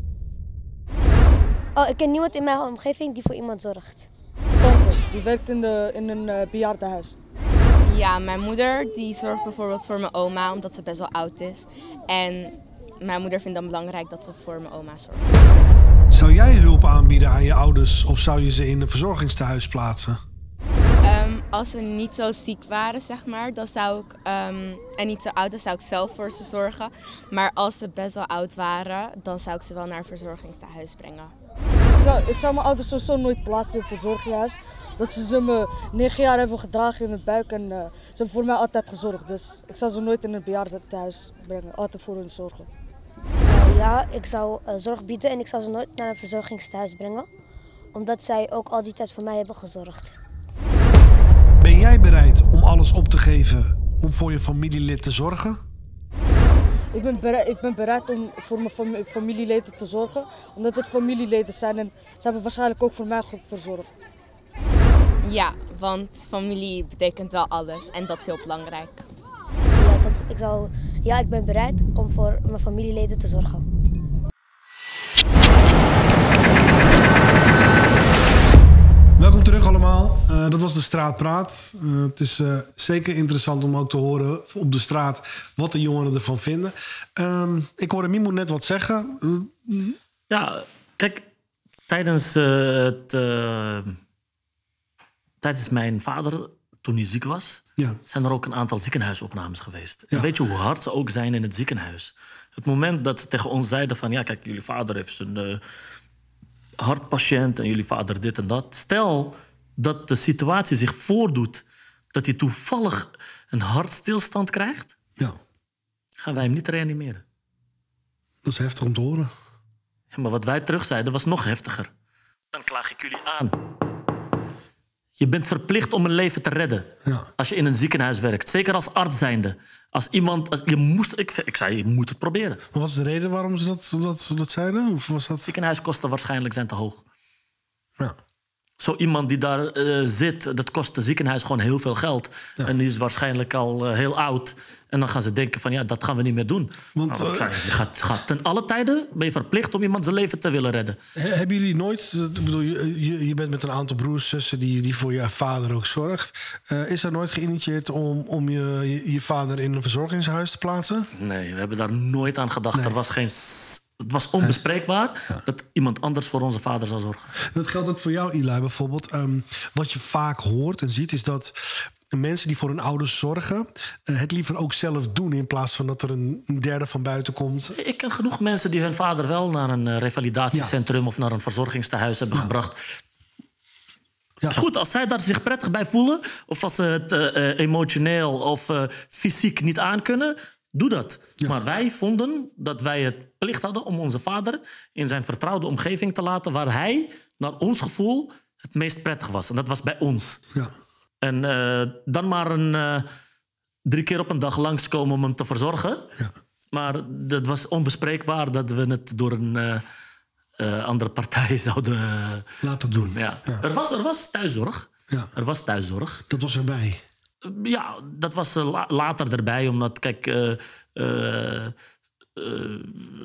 Speaker 6: Oh, ik ken niemand in mijn omgeving die voor iemand zorgt.
Speaker 5: Tante, die werkt in, de, in een uh, bejaardenhuis.
Speaker 4: Ja, mijn moeder die zorgt bijvoorbeeld voor mijn oma, omdat ze best wel oud is. En mijn moeder vindt dan belangrijk dat ze voor mijn oma zorgt.
Speaker 1: Zou jij hulp aanbieden aan je ouders of zou je ze in een verzorgingstehuis plaatsen?
Speaker 4: Um, als ze niet zo ziek waren, zeg maar, dan zou ik, um, en niet zo oud, dan zou ik zelf voor ze zorgen. Maar als ze best wel oud waren, dan zou ik ze wel naar een verzorgingstehuis brengen.
Speaker 5: Ik zou, ik zou mijn ouders sowieso nooit plaatsen in een verzorgingstehuis. Dat ze, ze me negen jaar hebben gedragen in de buik en uh, ze hebben voor mij altijd gezorgd. Dus ik zou ze nooit in een bejaardentehuis brengen, altijd voor hun zorgen.
Speaker 6: Uh, Ja, ik zou uh, zorg bieden en ik zou ze nooit naar een verzorgingstehuis brengen. Omdat zij ook al die tijd voor mij hebben gezorgd.
Speaker 1: Ben jij bereid om alles op te geven om voor je familielid te zorgen?
Speaker 5: Ik ben, bereid, ik ben bereid om voor mijn fam familieleden te zorgen. Omdat het familieleden zijn en ze hebben waarschijnlijk ook voor mij verzorgd.
Speaker 4: Ja, want familie betekent wel alles en dat is heel belangrijk.
Speaker 6: Ja, dat, ik, zou, ja, ik ben bereid om voor mijn familieleden te zorgen.
Speaker 1: Welkom terug allemaal. Uh, dat was de Straatpraat. Uh, het is uh, zeker interessant om ook te horen op de straat wat de jongeren ervan vinden. Um, ik hoorde Mimoen net wat zeggen. Uh,
Speaker 2: ja, kijk, tijdens, uh, het, uh, tijdens mijn vader, toen hij ziek was,
Speaker 1: ja.
Speaker 2: zijn er ook een aantal ziekenhuisopnames geweest.
Speaker 1: Ja.
Speaker 2: En weet je hoe hard ze ook zijn in het ziekenhuis? Het moment dat ze tegen ons zeiden van, ja, kijk, jullie vader heeft zijn uh, hartpatiënt en jullie vader dit en dat. Stel dat de situatie zich voordoet dat hij toevallig een hartstilstand krijgt,
Speaker 1: ja.
Speaker 2: gaan wij hem niet reanimeren.
Speaker 1: Dat is heftig om te horen.
Speaker 2: Ja, maar wat wij terug zeiden was nog heftiger. Dan klaag ik jullie aan. Je bent verplicht om een leven te redden.
Speaker 1: Ja.
Speaker 2: Als je in een ziekenhuis werkt. Zeker als arts zijnde. Als iemand... Als, je moest, ik, ik zei, je moet het proberen.
Speaker 1: Wat was de reden waarom ze dat, dat, dat zeiden? Of was dat...
Speaker 2: Ziekenhuiskosten waarschijnlijk zijn te hoog.
Speaker 1: Ja.
Speaker 2: Zo iemand die daar uh, zit, dat kost het ziekenhuis gewoon heel veel geld.
Speaker 1: Ja.
Speaker 2: En die is waarschijnlijk al uh, heel oud. En dan gaan ze denken van, ja, dat gaan we niet meer doen.
Speaker 1: Want,
Speaker 2: nou, wat ik
Speaker 1: uh,
Speaker 2: zei, je gaat, gaat ten alle tijden ben je verplicht om iemand zijn leven te willen redden.
Speaker 1: Hebben jullie nooit... Ik bedoel, je, je bent met een aantal broers, zussen die, die voor je vader ook zorgt. Uh, is er nooit geïnitieerd om, om je, je, je vader in een verzorgingshuis te plaatsen?
Speaker 2: Nee, we hebben daar nooit aan gedacht.
Speaker 1: Nee.
Speaker 2: Er was geen... Het was onbespreekbaar ja. dat iemand anders voor onze vader zou zorgen.
Speaker 1: Dat geldt ook voor jou, Eli, bijvoorbeeld. Um, wat je vaak hoort en ziet is dat mensen die voor hun ouders zorgen uh, het liever ook zelf doen in plaats van dat er een derde van buiten komt.
Speaker 2: Ik ken genoeg mensen die hun vader wel naar een uh, revalidatiecentrum ja. of naar een verzorgingstehuis hebben ja. gebracht. Ja. Is goed, als zij daar zich prettig bij voelen of als ze het uh, emotioneel of uh, fysiek niet aankunnen, doe dat. Ja. Maar wij vonden dat wij het plicht hadden om onze vader in zijn vertrouwde omgeving te laten waar hij, naar ons gevoel, het meest prettig was. En dat was bij ons.
Speaker 1: Ja.
Speaker 2: En uh, dan maar een, uh, drie keer op een dag langskomen om hem te verzorgen.
Speaker 1: Ja.
Speaker 2: Maar dat was onbespreekbaar dat we het door een uh, uh, andere partij zouden uh,
Speaker 1: laten doen.
Speaker 2: Ja. Ja. Er, was, er was thuiszorg.
Speaker 1: Ja.
Speaker 2: Er was thuiszorg.
Speaker 1: Dat was erbij.
Speaker 2: Ja, dat was la later erbij, omdat, kijk, uh, uh, uh,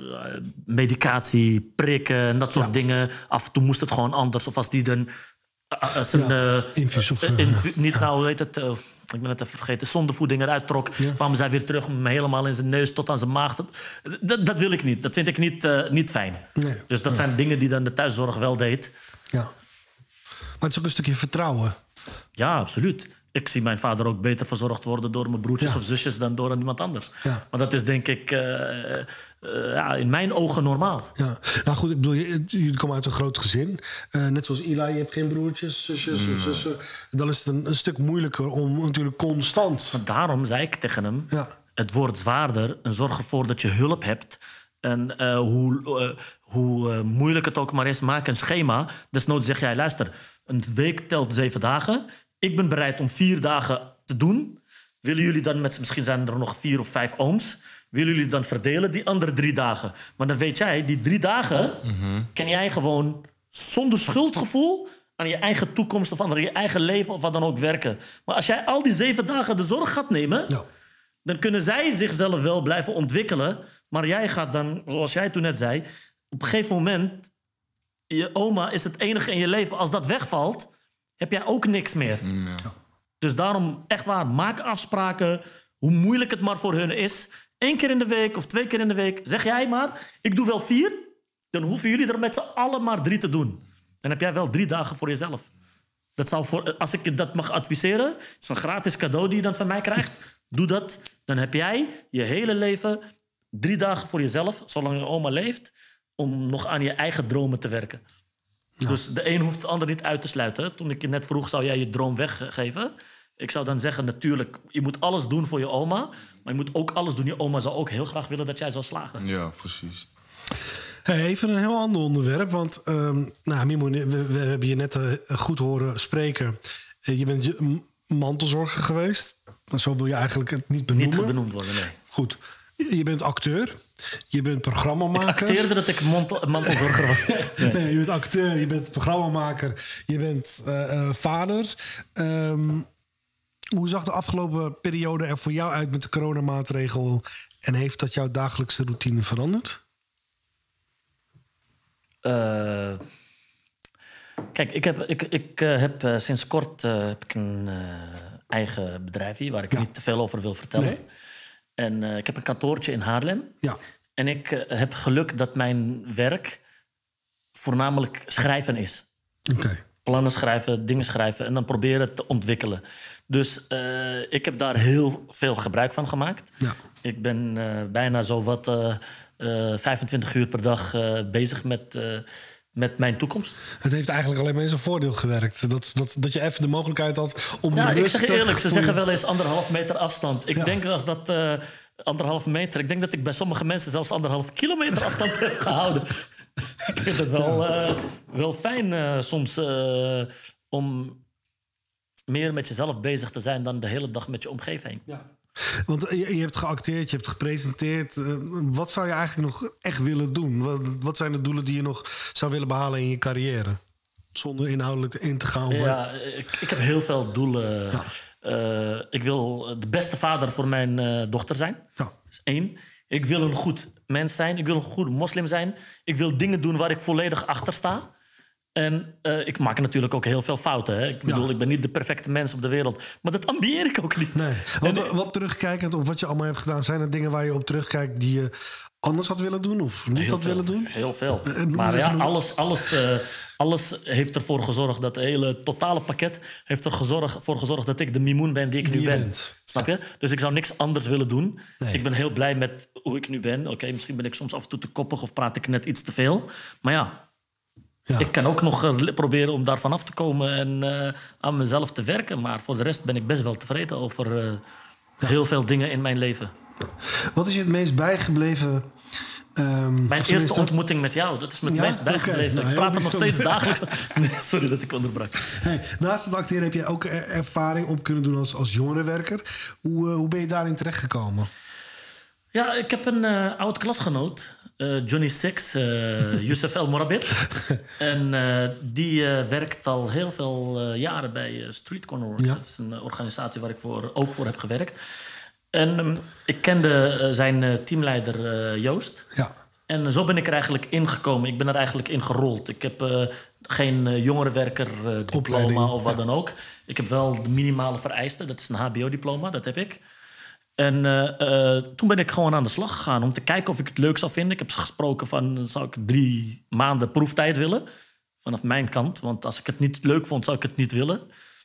Speaker 2: medicatie, prikken en dat soort ja. dingen. Af en toe moest het gewoon anders. Of als die dan uh, zijn,
Speaker 1: ja,
Speaker 2: uh,
Speaker 1: infuus of... Uh,
Speaker 2: infu niet
Speaker 1: ja.
Speaker 2: nou, weet het, uh, ik ben het even vergeten, zondevoeding eruit trok. Ja. Kwamen zij weer terug om hem helemaal in zijn neus tot aan zijn maag. Dat, dat wil ik niet. Dat vind ik niet, uh, niet fijn.
Speaker 1: Nee.
Speaker 2: Dus dat ja. zijn dingen die dan de thuiszorg wel deed.
Speaker 1: Ja. Maar het is ook een stukje vertrouwen.
Speaker 2: Ja, absoluut. Ik zie mijn vader ook beter verzorgd worden door mijn broertjes ja. of zusjes dan door iemand anders. Ja. Maar dat is denk ik uh, uh, ja, in mijn ogen normaal.
Speaker 1: Ja, nou goed, ik bedoel, jullie komen uit een groot gezin. Uh, net zoals Eli, je hebt geen broertjes, zusjes mm. of zussen. Dan is het een, een stuk moeilijker om natuurlijk constant...
Speaker 2: Maar daarom zei ik tegen hem,
Speaker 1: ja.
Speaker 2: het wordt zwaarder en zorg ervoor dat je hulp hebt. En uh, hoe, uh, hoe uh, moeilijk het ook maar is, maak een schema. Desnoods zeg jij, luister, een week telt zeven dagen. Ik ben bereid om vier dagen te doen. Willen jullie dan met... Misschien zijn er nog vier of vijf ooms. Willen jullie dan verdelen die andere drie dagen? Maar dan weet jij, die drie dagen... Mm-hmm. kan jij gewoon zonder schuldgevoel... aan je eigen toekomst of aan je eigen leven of wat dan ook werken. Maar als jij al die zeven dagen de zorg gaat nemen...
Speaker 1: Ja.
Speaker 2: dan kunnen zij zichzelf wel blijven ontwikkelen... maar jij gaat dan, zoals jij toen net zei... op een gegeven moment... je oma is het enige in je leven. Als dat wegvalt... heb jij ook niks meer.
Speaker 3: Ja.
Speaker 2: Dus daarom, echt waar, maak afspraken. Hoe moeilijk het maar voor hun is. Eén keer in de week of twee keer in de week. Zeg jij maar, ik doe wel vier. Dan hoeven jullie er met z'n allen maar drie te doen. Dan heb jij wel drie dagen voor jezelf. Dat zal voor, als ik je dat mag adviseren... is een gratis cadeau die je dan van mij krijgt. Doe dat. Dan heb jij je hele leven drie dagen voor jezelf... zolang je oma leeft... om nog aan je eigen dromen te werken. Ja. Dus de een hoeft de ander niet uit te sluiten. Toen ik je net vroeg, zou jij je droom weggeven? Ik zou dan zeggen, natuurlijk, je moet alles doen voor je oma. Maar je moet ook alles doen. Je oma zou ook heel graag willen dat jij zou slagen.
Speaker 3: Ja, precies.
Speaker 1: Hey, even een heel ander onderwerp. Want um, nou, Mimoen, we, we hebben je net uh, goed horen spreken. Uh, je bent je, mantelzorger geweest. Zo wil je eigenlijk het niet benoemen.
Speaker 2: Niet benoemd worden, nee.
Speaker 1: Goed. Je bent acteur. Je bent programmamaker.
Speaker 2: Ik acteerde dat ik mantel, mantelzorger was.
Speaker 1: Nee. nee, je bent acteur. Je bent programmamaker. Je bent uh, uh, vader. Um, hoe zag de afgelopen periode er voor jou uit met de coronamaatregel? En heeft dat jouw dagelijkse routine veranderd?
Speaker 2: Uh, kijk, ik heb, ik, ik, uh, heb uh, sinds kort uh, heb ik een uh, eigen bedrijfje... waar ik ja. niet te veel over wil vertellen. Nee. En uh, ik heb een kantoortje in Haarlem.
Speaker 1: Ja.
Speaker 2: En ik uh, heb geluk dat mijn werk voornamelijk schrijven is.
Speaker 1: Okay.
Speaker 2: Plannen schrijven, dingen schrijven en dan proberen te ontwikkelen. Dus uh, ik heb daar heel veel gebruik van gemaakt.
Speaker 1: Ja.
Speaker 2: Ik ben uh, bijna zo wat uh, uh, vijfentwintig uur per dag uh, bezig met, uh, met mijn toekomst.
Speaker 1: Het heeft eigenlijk alleen maar in zijn voordeel gewerkt. Dat, dat, dat je even de mogelijkheid had om
Speaker 2: ja,
Speaker 1: rustig...
Speaker 2: Ik zeg eerlijk, ze zeggen wel eens anderhalf meter afstand. Ik ja. denk als dat uh, anderhalf meter... Ik denk dat ik bij sommige mensen zelfs anderhalf kilometer afstand heb gehouden. Ik vind het wel, uh, wel fijn uh, soms uh, om meer met jezelf bezig te zijn... dan de hele dag met je omgeving.
Speaker 1: Ja. Want je, je hebt geacteerd, je hebt gepresenteerd. Uh, wat zou je eigenlijk nog echt willen doen? Wat, wat zijn de doelen die je nog zou willen behalen in je carrière? Zonder inhoudelijk in te gaan.
Speaker 2: Ja, ik, ik heb heel veel doelen. Ja. Uh, ik wil de beste vader voor mijn uh, dochter zijn.
Speaker 1: Ja.
Speaker 2: Dat is één. Ik wil een goed mens zijn. Ik wil een goede moslim zijn. Ik wil dingen doen waar ik volledig achter sta. En uh, ik maak natuurlijk ook heel veel fouten. Hè? Ik bedoel, ja. ik ben niet de perfecte mens op de wereld. Maar dat ambieer ik ook niet.
Speaker 1: Nee. Wat,
Speaker 2: en,
Speaker 1: wat terugkijkend op wat je allemaal hebt gedaan... zijn er dingen waar je op terugkijkt die je anders had willen doen? Of niet had
Speaker 2: veel,
Speaker 1: willen doen?
Speaker 2: Heel veel.
Speaker 1: Uh,
Speaker 2: maar ja, alles, alles, uh, alles heeft ervoor gezorgd... dat het hele totale pakket heeft er gezorgd, voor gezorgd... dat ik de Mimoen ben die ik die nu ben. Bent. Snap je? Dus ik zou niks anders willen doen. Nee. Ik ben heel blij met hoe ik nu ben. Oké, okay, misschien ben ik soms af en toe te koppig... of praat ik net iets te veel. Maar ja... Ja. Ik kan ook nog uh, proberen om daarvan af te komen en uh, aan mezelf te werken. Maar voor de rest ben ik best wel tevreden over uh, ja. heel veel dingen in mijn leven.
Speaker 1: Wat is je het meest bijgebleven? Um,
Speaker 2: mijn eerste ontmoeting met jou, dat is me het ja? meest bijgebleven. Okay. Nou, ik praat er nog steeds dagelijks. Nee, sorry dat ik onderbrak.
Speaker 1: Hey, naast het acteren heb je ook ervaring op kunnen doen als, als jongerenwerker. Hoe, uh, hoe ben je daarin terechtgekomen?
Speaker 2: Ja, ik heb een uh, oud klasgenoot... Uh, Johnny Six, uh, Youssef El Morabit. En uh, die uh, werkt al heel veel uh, jaren bij uh, Street Corner. Ja. Dat is een uh, organisatie waar ik voor, ook voor heb gewerkt. En um, ik kende uh, zijn uh, teamleider uh, Joost.
Speaker 1: Ja.
Speaker 2: En zo ben ik er eigenlijk ingekomen. Ik ben er eigenlijk in gerold. Ik heb uh, geen uh, jongerenwerker uh, diploma of wat ja. dan ook. Ik heb wel de minimale vereisten. Dat is een H B O-diploma, dat heb ik. En uh, uh, toen ben ik gewoon aan de slag gegaan om te kijken of ik het leuk zou vinden. Ik heb gesproken van, zou ik drie maanden proeftijd willen? Vanaf mijn kant, want als ik het niet leuk vond, zou ik het niet willen.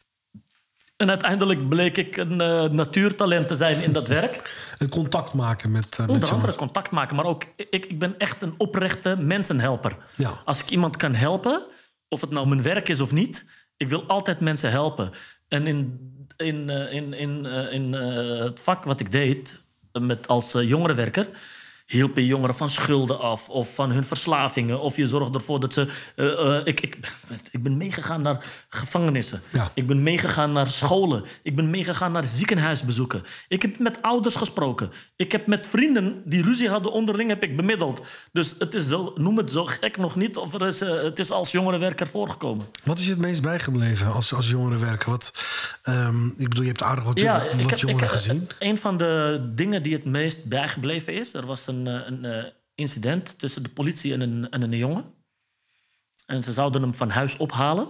Speaker 2: En uiteindelijk bleek ik een uh, natuurtalent te zijn in dat werk.
Speaker 1: Een contact maken met... Uh,
Speaker 2: Onder andere contact maken, maar ook... Ik, ik ben echt een oprechte mensenhelper.
Speaker 1: Ja.
Speaker 2: Als ik iemand kan helpen, of het nou mijn werk is of niet... ik wil altijd mensen helpen. En in... In, uh, in, in, uh, in uh, het vak wat ik deed uh, met als uh, jongerenwerker... hielp je jongeren van schulden af of van hun verslavingen. Of je zorgde ervoor dat ze... Uh, uh, ik, ik, ik ben meegegaan naar gevangenissen.
Speaker 1: Ja.
Speaker 2: Ik ben meegegaan naar scholen. Ik ben meegegaan naar ziekenhuisbezoeken. Ik heb met ouders gesproken. Ik heb met vrienden die ruzie hadden onderling heb ik bemiddeld. Dus het is zo, noem het zo gek nog niet. Of er is, uh, het is als jongerenwerker voorgekomen.
Speaker 1: Wat is je het meest bijgebleven als, als jongerenwerker? Wat, um, ik bedoel, je hebt aardig wat,
Speaker 2: ja,
Speaker 1: wat
Speaker 2: ik heb,
Speaker 1: jongeren
Speaker 2: ik,
Speaker 1: gezien.
Speaker 2: Een van de dingen die het meest bijgebleven is... er was een een, een incident tussen de politie en een, en een jongen. En ze zouden hem van huis ophalen.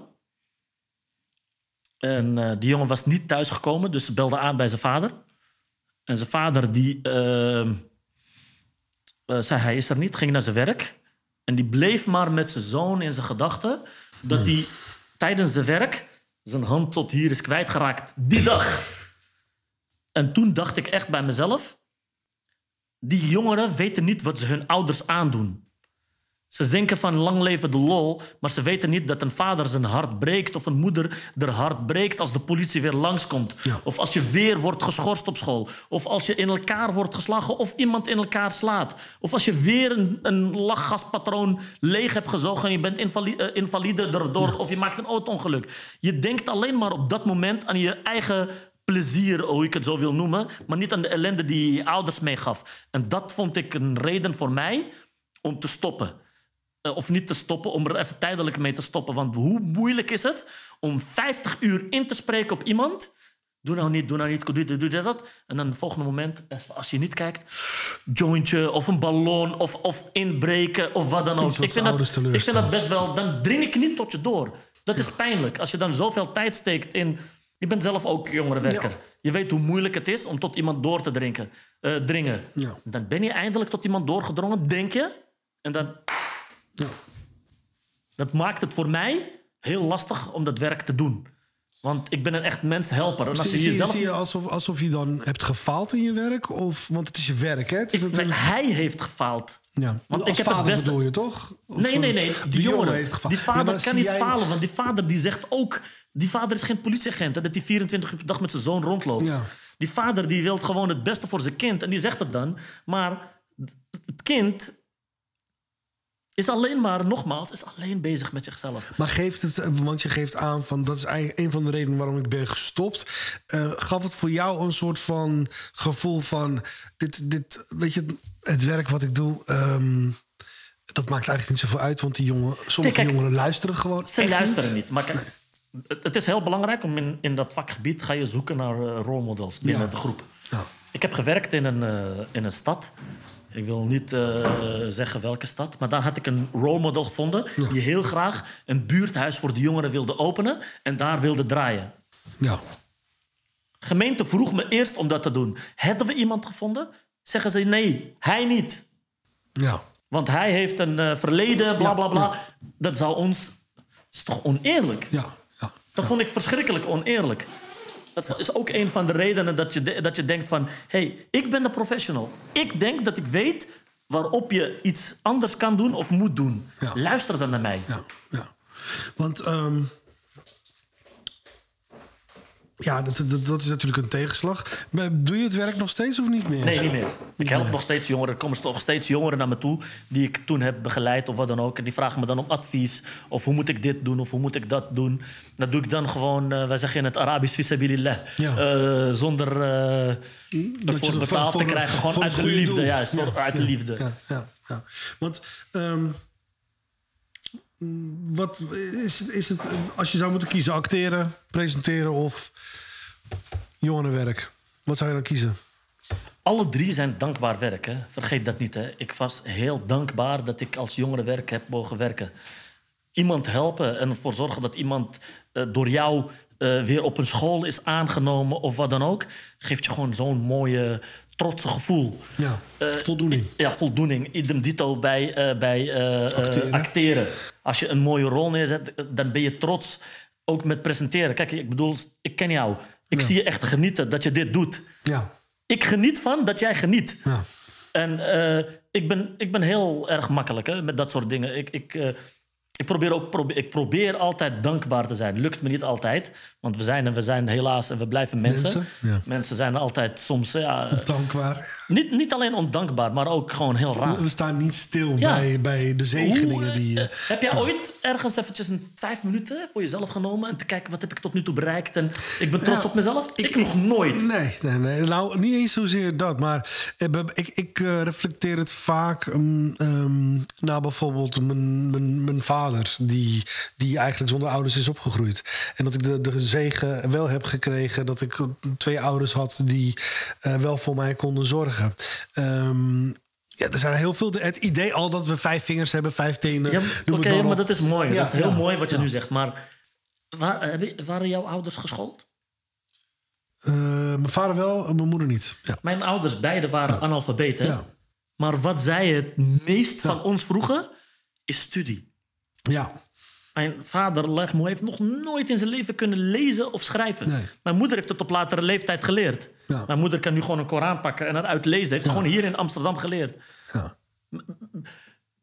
Speaker 2: En uh, die jongen was niet thuisgekomen, dus ze belden aan bij zijn vader. En zijn vader die, uh, uh, zei hij is er niet, ging naar zijn werk. En die bleef maar met zijn zoon in zijn gedachten... dat hij hmm. tijdens zijn werk zijn hand tot hier is kwijtgeraakt. Die dag. En toen dacht ik echt bij mezelf... die jongeren weten niet wat ze hun ouders aandoen. Ze denken van lang leven de lol, maar ze weten niet dat een vader zijn hart breekt of een moeder haar hart breekt als de politie weer langskomt.
Speaker 1: Ja.
Speaker 2: Of als je weer wordt geschorst op school. Of als je in elkaar wordt geslagen of iemand in elkaar slaat. Of als je weer een, een lachgaspatroon leeg hebt gezogen en je bent invali- uh, invalide daardoor. Ja. Of je maakt een auto-ongeluk. Je denkt alleen maar op dat moment aan je eigen plezier, hoe ik het zo wil noemen, maar niet aan de ellende die je ouders meegaf. En dat vond ik een reden voor mij om te stoppen. Uh, of niet te stoppen, om er even tijdelijk mee te stoppen. Want hoe moeilijk is het om vijftig uur in te spreken op iemand? Doe nou niet, doe nou niet, doe dit, doe dat. En dan het volgende moment, als je niet kijkt, jointje of een ballon of, of inbreken of wat dan ook. Ik vind, dat, ik vind dat best wel, dan dring ik niet tot je door. Dat is pijnlijk. Als je dan zoveel tijd steekt in... Je bent zelf ook jongerenwerker. Ja. Je weet hoe moeilijk het is om tot iemand door te drinken, uh, dringen. Ja. Dan ben je eindelijk tot iemand doorgedrongen, denk je. En dan... Ja. Dat maakt het voor mij heel lastig om dat werk te doen. Want ik ben een echt menshelper. En als
Speaker 1: zie,
Speaker 2: je, jezelf...
Speaker 1: zie je alsof, alsof je dan hebt gefaald in je werk? Of, want het is je werk, hè? Het is
Speaker 2: ik,
Speaker 1: natuurlijk...
Speaker 2: nee, hij heeft gefaald.
Speaker 1: Ja.
Speaker 2: Want
Speaker 1: als
Speaker 2: ik heb
Speaker 1: vader
Speaker 2: het beste...
Speaker 1: bedoel je toch? Of
Speaker 2: nee, nee, nee. Die, die jongen, jongen heeft gefaald. Die vader ja, kan niet jij... falen. Want die vader die zegt ook... Die vader is geen politieagent. Hè, dat hij vierentwintig uur per dag met zijn zoon rondloopt. Ja. Die vader die wil gewoon het beste voor zijn kind. En die zegt het dan. Maar het kind... is alleen maar, nogmaals, is alleen bezig met zichzelf.
Speaker 1: Maar geeft het, want je geeft aan van... dat is eigenlijk een van de redenen waarom ik ben gestopt. Uh, gaf het voor jou een soort van gevoel van... dit, dit weet je, het werk wat ik doe... Um, dat maakt eigenlijk niet zoveel uit, want die jongen, sommige nee, kijk, jongeren luisteren gewoon
Speaker 2: Ze luisteren niet, niet maar kijk, nee. het, het is heel belangrijk om in, in dat vakgebied... ga je zoeken naar uh, rolmodels binnen ja. de groep. Ja. Ik heb gewerkt in een, uh, in een stad... Ik wil niet uh, zeggen welke stad. Maar daar had ik een rolmodel gevonden... Ja. die heel graag een buurthuis voor de jongeren wilde openen... en daar wilde draaien.
Speaker 1: Ja.
Speaker 2: Gemeente vroeg me eerst om dat te doen. Hebben we iemand gevonden? Zeggen ze nee, hij niet.
Speaker 1: Ja.
Speaker 2: Want hij heeft een uh, verleden, bla bla bla. Ja. Dat zou ons... Dat is toch oneerlijk?
Speaker 1: Ja. Ja.
Speaker 2: Dat vond ik verschrikkelijk oneerlijk. Dat is ook een van de redenen dat je, de, dat je denkt van... hé, hey, ik ben de professional. Ik denk dat ik weet waarop je iets anders kan doen of moet doen. Ja. Luister dan naar mij.
Speaker 1: Ja, ja. Want... Um... Ja, dat, dat, dat is natuurlijk een tegenslag. Maar doe je het werk nog steeds of niet meer?
Speaker 2: Nee, niet meer. Ik help nee. nog steeds jongeren. Er komen nog steeds jongeren naar me toe... die ik toen heb begeleid of wat dan ook. En die vragen me dan om advies. Of hoe moet ik dit doen of hoe moet ik dat doen. Dat doe ik dan gewoon, uh, wij zeggen in het Arabisch... fisabilillah. Ja. Uh, zonder uh, ervoor betaald voor, te krijgen. Gewoon uit de liefde. Doel. Juist, ja, uit ja, de liefde.
Speaker 1: Ja, ja, ja. Want... Um, wat is, is het... Als je zou moeten kiezen... acteren, presenteren of... jongerenwerk. Wat zou je dan kiezen?
Speaker 2: Alle drie zijn dankbaar werk. Hè? Vergeet dat niet. Hè? Ik was heel dankbaar dat ik als jongerenwerk heb mogen werken. Iemand helpen en ervoor zorgen dat iemand uh, door jou uh, weer op een school is aangenomen of wat dan ook, geeft je gewoon zo'n mooie, trotse gevoel.
Speaker 1: Ja, uh, voldoening.
Speaker 2: Ja, voldoening. Idem dito bij, uh, bij uh, acteren. Uh, acteren. Als je een mooie rol neerzet, dan ben je trots. Ook met presenteren. Kijk, ik bedoel, ik ken jou. Ik ja. zie je echt genieten dat je dit doet.
Speaker 1: Ja.
Speaker 2: Ik geniet van dat jij geniet.
Speaker 1: Ja.
Speaker 2: En uh, ik, ben, ik ben heel erg makkelijk hè, met dat soort dingen. Ik, ik, uh, ik, probeer ook, probeer, ik probeer altijd dankbaar te zijn. Lukt me niet altijd. Want we zijn en we zijn helaas en we blijven mensen. Mensen, ja. mensen zijn altijd soms... Ja,
Speaker 1: ondankbaar.
Speaker 2: Niet, niet alleen ondankbaar, maar ook gewoon heel raar.
Speaker 1: We staan niet stil ja. bij, bij de zegeningen.
Speaker 2: Hoe,
Speaker 1: die... Uh,
Speaker 2: heb jij
Speaker 1: ja.
Speaker 2: ooit ergens eventjes een vijf minuten voor jezelf genomen... en te kijken wat heb ik tot nu toe bereikt en ik ben trots ja, op mezelf? Ik, ik nog nooit.
Speaker 1: Nee, nee, nee, nou niet eens zozeer dat. Maar ik, ik uh, reflecteer het vaak um, um, naar bijvoorbeeld mijn, mijn, mijn vader... Die, die eigenlijk zonder ouders is opgegroeid. En dat ik de, de zegen wel heb gekregen... dat ik twee ouders had die uh, wel voor mij konden zorgen. Um, ja, er zijn heel veel... Het idee al dat we vijf vingers hebben, vijf tenen...
Speaker 2: Ja, Oké, okay, maar dat is mooi. Ja, dat is heel ja, mooi wat je ja. nu zegt. Maar waar, waren jouw ouders geschoold?
Speaker 1: Uh, mijn vader wel, mijn moeder niet. Ja.
Speaker 2: Mijn ouders beide waren ja. analfabeten. Ja. Maar wat zij het meest ja. van ons vroegen... is studie.
Speaker 1: Ja.
Speaker 2: Mijn vader heeft nog nooit in zijn leven kunnen lezen of schrijven. Nee. Mijn moeder heeft het op latere leeftijd geleerd. Ja. Mijn moeder kan nu gewoon een Koran pakken en eruit lezen. Heeft ja. gewoon hier in Amsterdam geleerd.
Speaker 1: Ja.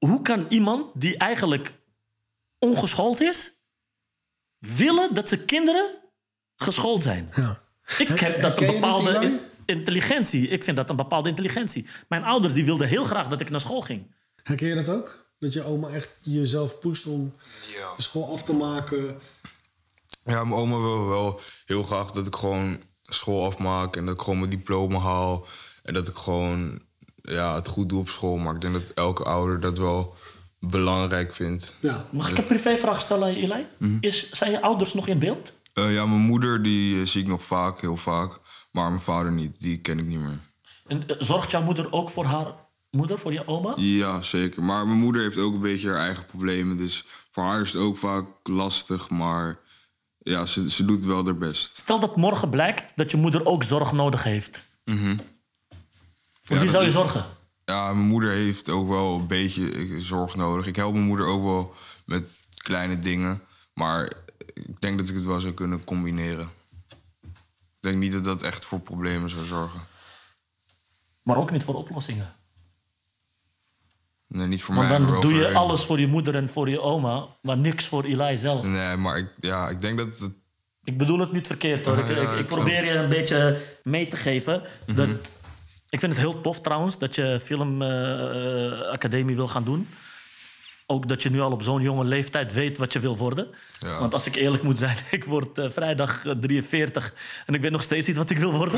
Speaker 2: hoe kan iemand die eigenlijk ongeschoold is... willen dat zijn kinderen geschoold zijn?
Speaker 1: Ja.
Speaker 2: Ik heb dat een
Speaker 1: Herken je
Speaker 2: bepaalde
Speaker 1: dit, Eli?
Speaker 2: in- intelligentie. Ik vind dat een bepaalde intelligentie. Mijn ouders die wilden heel graag dat ik naar school ging.
Speaker 1: Herken je dat ook? Dat je oma echt jezelf pusht om
Speaker 3: Ja.
Speaker 1: de school af te maken?
Speaker 3: Ja, mijn oma wil wel heel graag dat ik gewoon school afmaak... en dat ik gewoon mijn diploma haal. En dat ik gewoon ja, het goed doe op school. Maar ik denk dat elke ouder dat wel belangrijk vindt.
Speaker 1: Ja.
Speaker 2: Mag ik een privévraag stellen aan je, Eli? Is, zijn je ouders nog in beeld?
Speaker 3: Uh, ja, mijn moeder die eh, zie ik nog vaak, heel vaak. Maar mijn vader niet, die ken ik niet meer.
Speaker 2: En, eh, zorgt jouw moeder ook voor haar moeder, voor je oma?
Speaker 3: Ja, zeker. Maar mijn moeder heeft ook een beetje haar eigen problemen. Dus voor haar is het ook vaak lastig. Maar ja, ze, ze doet wel haar best.
Speaker 2: Stel dat morgen blijkt dat je moeder ook zorg nodig heeft.
Speaker 3: Mhm.
Speaker 2: Voor
Speaker 3: Ja,
Speaker 2: wie
Speaker 3: dat
Speaker 2: zou je
Speaker 3: is-
Speaker 2: zorgen?
Speaker 3: Ja, mijn moeder heeft ook wel een beetje eh, zorg nodig. Ik help mijn moeder ook wel met kleine dingen. Maar ik denk dat ik het wel zou kunnen combineren. Ik denk niet dat dat echt voor problemen zou zorgen.
Speaker 2: Maar ook niet voor oplossingen.
Speaker 3: Nee, niet voor
Speaker 2: Want
Speaker 3: mij. maar
Speaker 2: dan
Speaker 3: wel
Speaker 2: doe
Speaker 3: voor
Speaker 2: je
Speaker 3: hun.
Speaker 2: alles voor je moeder en voor je oma... maar niks voor Eli zelf.
Speaker 3: Nee, maar ik, ja, ik denk dat het...
Speaker 2: Ik bedoel het niet verkeerd, hoor. Ik,
Speaker 3: Ja, ja,
Speaker 2: ik, ik
Speaker 3: ik
Speaker 2: probeer je een beetje mee te geven.
Speaker 3: Mhm.
Speaker 2: Dat, ik vind het heel tof trouwens dat je filmacademie wil gaan doen. Ook dat je nu al op zo'n jonge leeftijd weet wat je wil worden.
Speaker 3: Ja.
Speaker 2: Want als ik eerlijk moet zijn, ik word eh, vrijdag eh, drieënveertig... en ik weet nog steeds niet wat ik wil worden.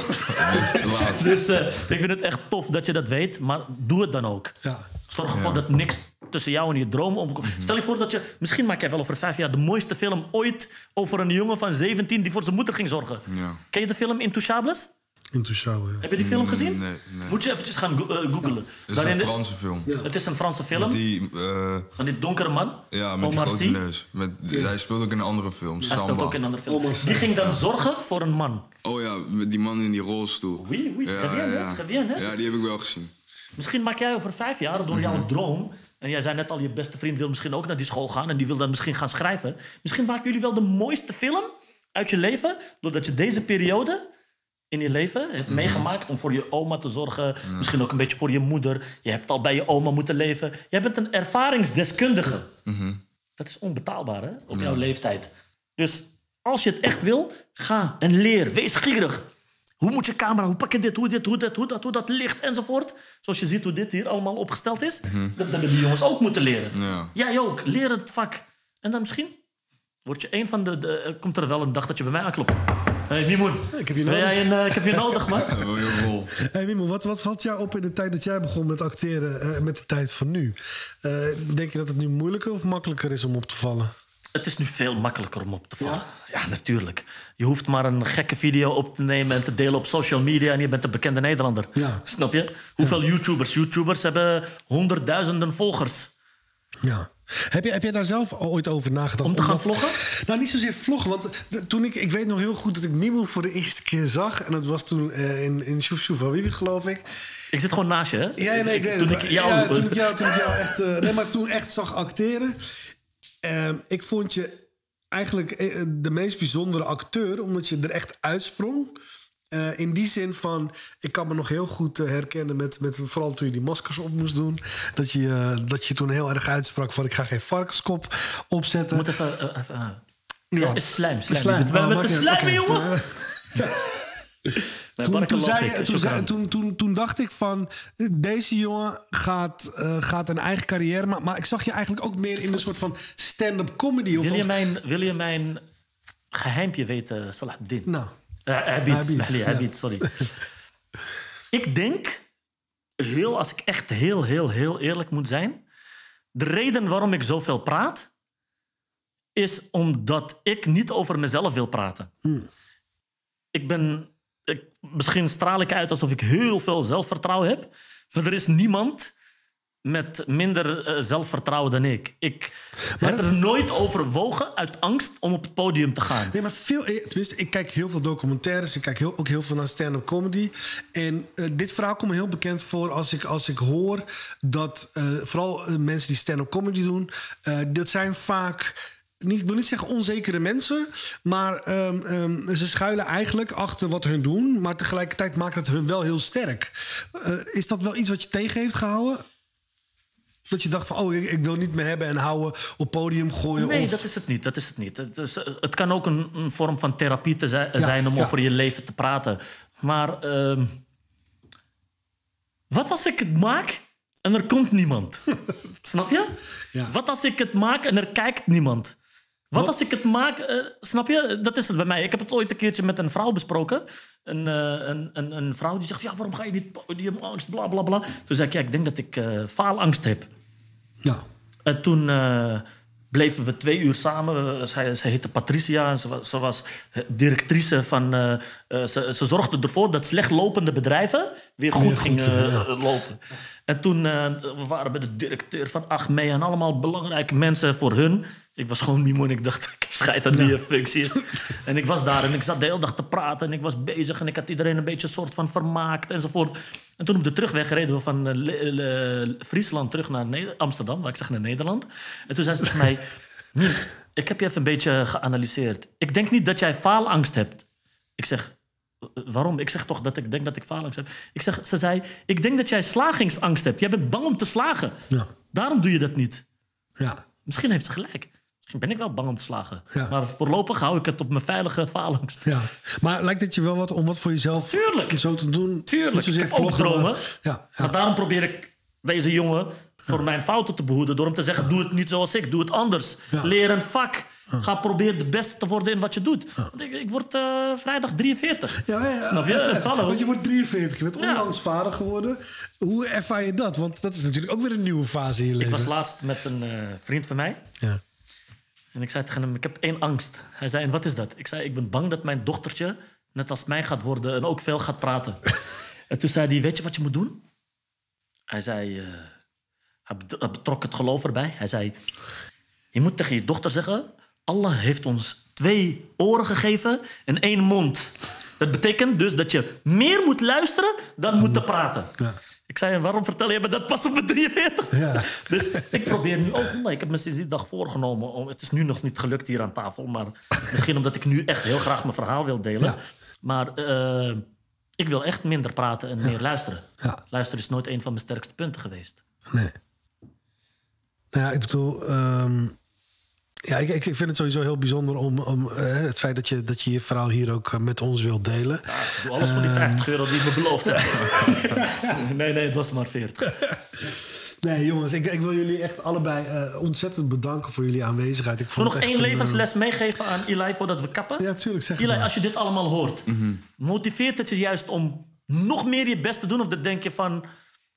Speaker 2: dus eh, ik vind het echt tof dat je dat weet. Maar doe het dan ook.
Speaker 1: Ja.
Speaker 2: Zorg ervoor dat niks tussen jou en je droom omkomt. Stel je voor dat je... Misschien maak jij wel over vijf jaar de mooiste film ooit... over een jongen van zeventien die voor zijn moeder ging zorgen.
Speaker 3: Ja.
Speaker 2: Ken je de film Intouchables?
Speaker 1: Intouchable, ja.
Speaker 2: Heb je die film gezien?
Speaker 3: Nee, nee.
Speaker 2: Moet je eventjes gaan go- eh, googlen.
Speaker 3: Het is
Speaker 2: Daarin
Speaker 3: een
Speaker 2: de-
Speaker 3: Franse film.
Speaker 2: Het is een Franse film
Speaker 3: Met die, eh,
Speaker 2: van die donkere man.
Speaker 3: ja, met die
Speaker 2: Omar
Speaker 3: grote
Speaker 2: Sy.
Speaker 3: neus. Met, Hij speelt ook in een andere film,
Speaker 2: Hij
Speaker 3: Samba.
Speaker 2: speelt ook in een andere film.
Speaker 1: Omar Sy.
Speaker 2: Die ging dan zorgen voor een man.
Speaker 3: Oh ja, met die man in die rolstoel.
Speaker 2: Oui, oui, très bien, hè? Très bien, hè?
Speaker 3: Ja, die heb ik wel gezien.
Speaker 2: Misschien maak jij over vijf jaar door jouw droom... en jij zei net al, je beste vriend wil misschien ook naar die school gaan... en die wil dan misschien gaan schrijven. Misschien maken jullie wel de mooiste film uit je leven... doordat je deze periode in je leven hebt meegemaakt... om voor je oma te zorgen. Misschien ook een beetje voor je moeder. Je hebt al bij je oma moeten leven. Jij bent een ervaringsdeskundige. Dat is onbetaalbaar, hè? Op jouw leeftijd. Dus als je het echt wil, ga en leer. Wees gierig. Hoe moet je camera, hoe pak je dit, hoe dit, hoe dat, hoe dat, hoe dat licht enzovoort. Zoals je ziet hoe dit hier allemaal opgesteld is. Dat hebben die jongens ook moeten leren.
Speaker 3: Ja.
Speaker 2: Jij ook, leer het vak. En dan misschien word je een van de, de... eh, komt er wel een dag dat je bij mij aanklopt. Hé, hey, Mimoen.
Speaker 1: Ik heb je
Speaker 2: Ben
Speaker 1: nodig.
Speaker 2: jij een, eh, ik heb je nodig, man.
Speaker 3: Wel heel rol.
Speaker 1: Hey Mimo, wat, wat valt jou op in de tijd dat jij begon met acteren... eh, met de tijd van nu? Eh, denk je dat het nu moeilijker of makkelijker is om op te vallen?
Speaker 2: Het is nu veel makkelijker om op te vallen. Ja? natuurlijk. Je hoeft maar een gekke video op te nemen en te delen op social media... en je bent een bekende Nederlander.
Speaker 1: Ja.
Speaker 2: Snap je? Hoeveel YouTubers? YouTubers hebben honderdduizenden volgers.
Speaker 1: Ja. Heb je, heb je daar zelf ooit over nagedacht?
Speaker 2: Om te gaan
Speaker 1: dat-
Speaker 2: vloggen?
Speaker 1: Nou, niet zozeer vloggen. Want de- toen ik, ik weet nog heel goed dat ik Mimo voor de eerste keer zag. En dat was toen eh, in, in Sjoef Sjoef Habibi, geloof ik.
Speaker 2: Ik zit gewoon naast je, hè?
Speaker 1: Ja, nee, ik weet
Speaker 2: toen
Speaker 1: het.
Speaker 2: ik jou...
Speaker 1: Ja, toen ik jou, toen ik jou echt... eh, nee, maar toen echt zag acteren. Ehm, ik vond je eigenlijk eh, de meest bijzondere acteur. Omdat je er echt uitsprong. Eh, in die zin van... Ik kan me nog heel goed eh, herkennen met, met... Vooral toen je die maskers op moest doen. Dat je, eh, dat je toen heel erg uitsprak van... Ik ga geen varkenskop opzetten.
Speaker 2: Moet even... eh, even eh.
Speaker 1: Ja.
Speaker 2: Ja, is slijm, slijm.
Speaker 1: Slijm.
Speaker 2: Je bent
Speaker 1: Oh,
Speaker 2: met
Speaker 1: maakt
Speaker 2: de
Speaker 1: niet
Speaker 2: slijm,
Speaker 1: uit. Oké.
Speaker 2: jongen! Nee,
Speaker 1: Toen, toen,
Speaker 2: barakallah
Speaker 1: zei,
Speaker 2: fik,
Speaker 1: toen, zei-
Speaker 2: shukran.
Speaker 1: toen, toen, toen dacht ik van... Deze jongen gaat, eh, gaat een eigen carrière... Maar, maar ik zag je eigenlijk ook meer in een soort van stand-up comedy. Of,
Speaker 2: Wil je
Speaker 1: of-
Speaker 2: mijn, wil je mijn geheimpje weten, Salahuddin?
Speaker 1: Nou,
Speaker 2: Uh, Abid,
Speaker 1: Abid,
Speaker 2: Smahli,
Speaker 1: ja.
Speaker 2: Abid, sorry. Ik denk, heel, als ik echt heel, heel, heel eerlijk moet zijn... de reden waarom ik zoveel praat... is omdat ik niet over mezelf wil praten. Ik ben... Ik, misschien straal ik uit alsof ik heel veel zelfvertrouwen heb... maar er is niemand met minder eh, zelfvertrouwen dan ik. Ik heb er nooit overwogen uit angst om op het podium te gaan.
Speaker 1: nee, maar veel... eh, Tenminste, ik kijk heel veel documentaires. Ik kijk heel, ook heel veel naar stand-up comedy. En eh, dit verhaal komt me heel bekend voor als ik, als ik hoor... dat eh, vooral eh, mensen die stand-up comedy doen... eh, dat zijn vaak... Niet, ik wil niet zeggen onzekere mensen, maar ehm, ehm, ze schuilen eigenlijk achter wat hun doen. Maar tegelijkertijd maakt het hun wel heel sterk. Eh, is dat wel iets wat je tegen heeft gehouden? Dat je dacht van, oh, ik, ik wil niet meer hebben en houden, op podium gooien?
Speaker 2: Nee,
Speaker 1: of...
Speaker 2: dat is het niet. Dat is het niet. Het, is, het kan ook een, een vorm van therapie te zijn,
Speaker 1: Ja,
Speaker 2: zijn om
Speaker 1: ja.
Speaker 2: over je leven te praten. Maar uh, wat als ik het maak en er komt niemand? Snap je?
Speaker 1: Ja.
Speaker 2: Wat als ik het maak en er kijkt niemand? Wat,
Speaker 1: Wat?
Speaker 2: als ik het maak... Uh, snap je? Dat is het bij mij. Ik heb het ooit een keertje met een vrouw besproken. Een, uh, een, een, een vrouw die zegt... Ja, waarom ga je niet... Die hebt angst, bla, bla, bla. Toen zei ik, ja, ik denk dat ik uh, faalangst heb.
Speaker 1: Ja.
Speaker 2: En toen uh, bleven we twee uur samen. Zij, zij heette Patricia en ze was, ze was directrice van... Uh, uh, ze, ze zorgde ervoor dat slecht lopende bedrijven weer goed,
Speaker 1: Weer goed,
Speaker 2: gingen
Speaker 1: ja.
Speaker 2: uh, lopen. En toen uh, we waren bij de directeur van Achmea en allemaal belangrijke mensen voor hun. Ik was gewoon Mimo en ik dacht, ik heb scheid aan die
Speaker 1: Ja.
Speaker 2: functies. En ik was daar en ik zat de hele dag te praten en ik was bezig... en ik had iedereen een beetje een soort van vermaakt enzovoort. En toen op de terugweg reden we van uh, Le- Le- Friesland terug naar Ne- Amsterdam... waar ik zeg naar Nederland. En toen zei ze tegen mij... Miem, ik heb je even een beetje geanalyseerd. Ik denk niet dat jij faalangst hebt. Ik zeg... Waarom? Ik zeg toch dat ik denk dat ik faalangst heb. Ik zeg, ze zei, ik denk dat jij slagingsangst hebt. Jij bent bang om te slagen.
Speaker 1: Ja.
Speaker 2: Daarom doe je dat niet.
Speaker 1: Ja.
Speaker 2: Misschien heeft ze gelijk. Misschien ben ik wel bang om te slagen.
Speaker 1: Ja.
Speaker 2: Maar voorlopig hou ik het op mijn veilige faalangst.
Speaker 1: Ja. Maar lijkt het je wel wat om wat voor jezelf
Speaker 2: Tuurlijk.
Speaker 1: zo te doen? Niet
Speaker 2: Tuurlijk, ik
Speaker 1: zozeer
Speaker 2: heb ook
Speaker 1: vloggen, maar-
Speaker 2: dromen.
Speaker 1: Ja, ja.
Speaker 2: Maar daarom probeer ik deze jongen voor mijn fouten te behoeden... door hem te zeggen, doe het niet zoals ik, doe het anders.
Speaker 1: Ja.
Speaker 2: Leer een vak. Ga proberen de beste te worden in wat je doet. Want ik, ik word uh, vrijdag drieënveertig.
Speaker 1: Ja, ja, ja.
Speaker 2: Snap je? Hallo.
Speaker 1: Want je wordt drieënveertig, je bent
Speaker 2: Ja.
Speaker 1: onlangs vader geworden. Hoe ervaar je dat? Want dat is natuurlijk ook weer een nieuwe fase in je
Speaker 2: Ik
Speaker 1: leven.
Speaker 2: was laatst met een uh, vriend van mij.
Speaker 1: Ja.
Speaker 2: En ik zei tegen hem, ik heb één angst. Hij zei, en wat is dat? Ik zei, ik ben bang dat mijn dochtertje net als mij gaat worden... en ook veel gaat praten. En toen zei hij, weet je wat je moet doen? Hij zei, uh, hij bet- hij betrok het geloof erbij. Hij zei, je moet tegen je dochter zeggen... Allah heeft ons twee oren gegeven en één mond. Dat betekent dus dat je meer moet luisteren dan moet te praten.
Speaker 1: Ja.
Speaker 2: Ik zei, en waarom vertel je me dat pas op mijn drieënveertig?
Speaker 1: Ja.
Speaker 2: Dus ik probeer nu ook... Nee, ik heb me sinds die dag voorgenomen. Om, het is nu nog niet gelukt hier aan tafel. Maar misschien omdat ik nu echt heel graag mijn verhaal wil delen.
Speaker 1: Ja.
Speaker 2: Maar uh, ik wil echt minder praten en meer luisteren.
Speaker 1: Ja.
Speaker 2: Luisteren is nooit een van mijn sterkste punten geweest.
Speaker 1: Nee. Nou ja, ik bedoel... ehm, ja, ik, ik vind het sowieso heel bijzonder om, om uh, het feit dat je, dat je je verhaal hier ook uh, met ons wilt delen.
Speaker 2: Ja, ik doe alles voor die vijftig euro die ik me beloofd heb. nee, nee, het was maar veertig.
Speaker 1: Nee, jongens, ik, ik wil jullie echt allebei uh, ontzettend bedanken voor jullie aanwezigheid. Ik
Speaker 2: Ik wil
Speaker 1: vond
Speaker 2: nog
Speaker 1: het
Speaker 2: één
Speaker 1: echt een,
Speaker 2: levensles meegeven aan Eli voordat we kappen.
Speaker 1: Ja, tuurlijk, zeg
Speaker 2: Eli,
Speaker 1: maar.
Speaker 2: als je dit allemaal hoort,
Speaker 3: Mm-hmm.
Speaker 2: motiveert het je juist om nog meer je best te doen? Of dan denk je van,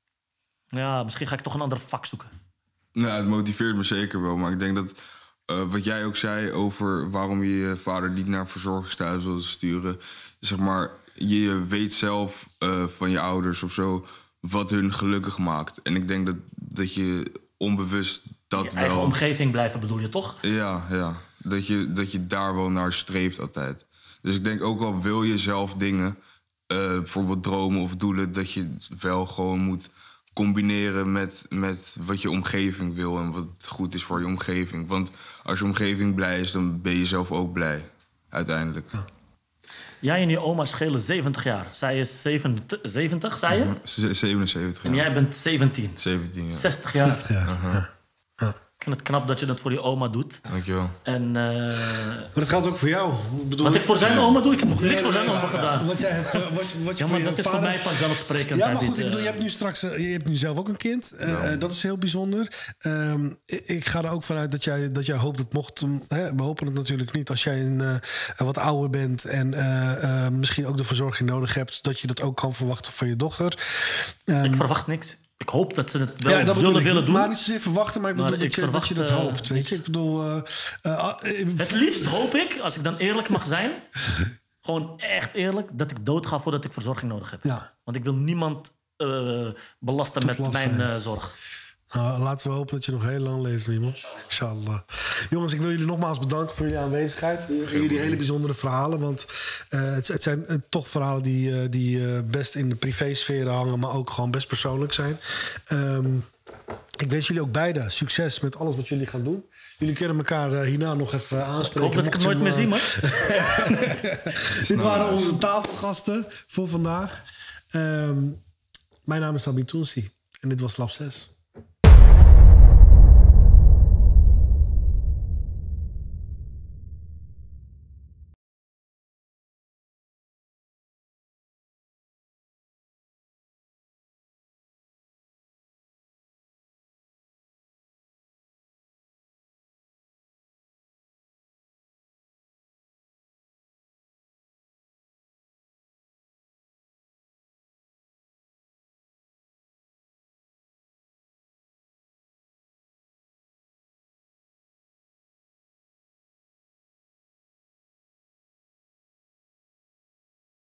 Speaker 2: ja, misschien ga ik toch een ander vak zoeken?
Speaker 3: Nou, het motiveert me zeker wel. Maar ik denk dat uh, wat jij ook zei over waarom je je vader niet naar verzorgingstehuis wilde sturen. Zeg maar, je weet zelf uh, van je ouders of zo wat hun gelukkig maakt. En ik denk dat, dat je onbewust dat
Speaker 2: Je
Speaker 3: wel...
Speaker 2: eigen omgeving blijven bedoel je toch?
Speaker 3: Ja, ja. Dat je, dat je daar wel naar streeft altijd. Dus ik denk ook al wil je zelf dingen, uh, bijvoorbeeld dromen of doelen, dat je het wel gewoon moet combineren met, met wat je omgeving wil en wat goed is voor je omgeving. Want als je omgeving blij is, dan ben je zelf ook blij, uiteindelijk. Ja.
Speaker 2: Jij en je oma schelen zeventig jaar. Zij is zeventig, zeventig zei je?
Speaker 3: Uh-huh. zevenenzeventig jaar.
Speaker 2: En jij bent zeventien.
Speaker 3: zeventien, ja.
Speaker 2: zestig jaar.
Speaker 1: zestig jaar.
Speaker 3: Uh-huh.
Speaker 1: Ja. Ja.
Speaker 2: Ik vind het knap dat je dat voor je oma doet.
Speaker 3: Dankjewel.
Speaker 2: En uh,
Speaker 1: Maar dat geldt ook voor jou. Ik bedoel,
Speaker 2: wat ik voor zijn oma doe, ik heb nog
Speaker 1: Nee,
Speaker 2: niks voor
Speaker 1: nee,
Speaker 2: zijn
Speaker 1: nee,
Speaker 2: oma
Speaker 1: ja,
Speaker 2: gedaan.
Speaker 1: Wat jij hebt, uh, wat, wat je
Speaker 2: Ja,
Speaker 1: voor
Speaker 2: maar
Speaker 1: je
Speaker 2: dat is voor
Speaker 1: vader...
Speaker 2: mij vanzelfsprekend.
Speaker 1: Ja, maar
Speaker 2: dit,
Speaker 1: goed, ik bedoel,
Speaker 2: uh,
Speaker 1: je hebt nu straks, uh, je hebt nu zelf ook een kind. Uh,
Speaker 3: Ja.
Speaker 1: Dat is heel bijzonder. Um, ik, ik ga er ook vanuit dat jij, dat jij hoopt dat mocht, um, hè, we hopen het natuurlijk niet, als jij een, uh, wat ouder bent en uh, uh, misschien ook de verzorging nodig hebt, dat je dat ook kan verwachten van je dochter. Um,
Speaker 2: ik verwacht niks. Ik hoop dat ze het wel
Speaker 1: ja, dat bedoel
Speaker 2: zullen
Speaker 1: ik.
Speaker 2: willen doen.
Speaker 1: Maar niet zozeer verwachten, maar ik bedoel
Speaker 2: Maar
Speaker 1: dat,
Speaker 2: ik
Speaker 1: je, dat
Speaker 2: verwacht,
Speaker 1: je dat
Speaker 2: uh,
Speaker 1: hoopt. Weet je? Ik bedoel, uh, uh, uh,
Speaker 2: Het liefst hoop ik, als ik dan eerlijk mag zijn, gewoon echt eerlijk, dat ik doodga voordat ik verzorging nodig heb.
Speaker 1: Ja.
Speaker 2: Want ik wil niemand uh, belasten met
Speaker 1: last
Speaker 2: mijn
Speaker 1: zijn.
Speaker 2: uh, zorg.
Speaker 1: Nou, laten we hopen dat je nog heel lang leeft, iemand. Inshallah. Jongens, ik wil jullie nogmaals bedanken voor jullie aanwezigheid. Voor jullie hele bijzondere verhalen. Want uh, het, het zijn uh, toch verhalen die, uh, die uh, best in de privésfeer hangen, maar ook gewoon best persoonlijk zijn. Um, ik wens jullie ook beiden succes met alles wat jullie gaan doen. Jullie kunnen elkaar uh, hierna nog even aanspreken.
Speaker 2: Ik hoop dat ik het nooit meer zie, man.
Speaker 1: Dit waren onze tafelgasten voor vandaag. Um, mijn naam is Sabi Tounsi en dit was Lab zes.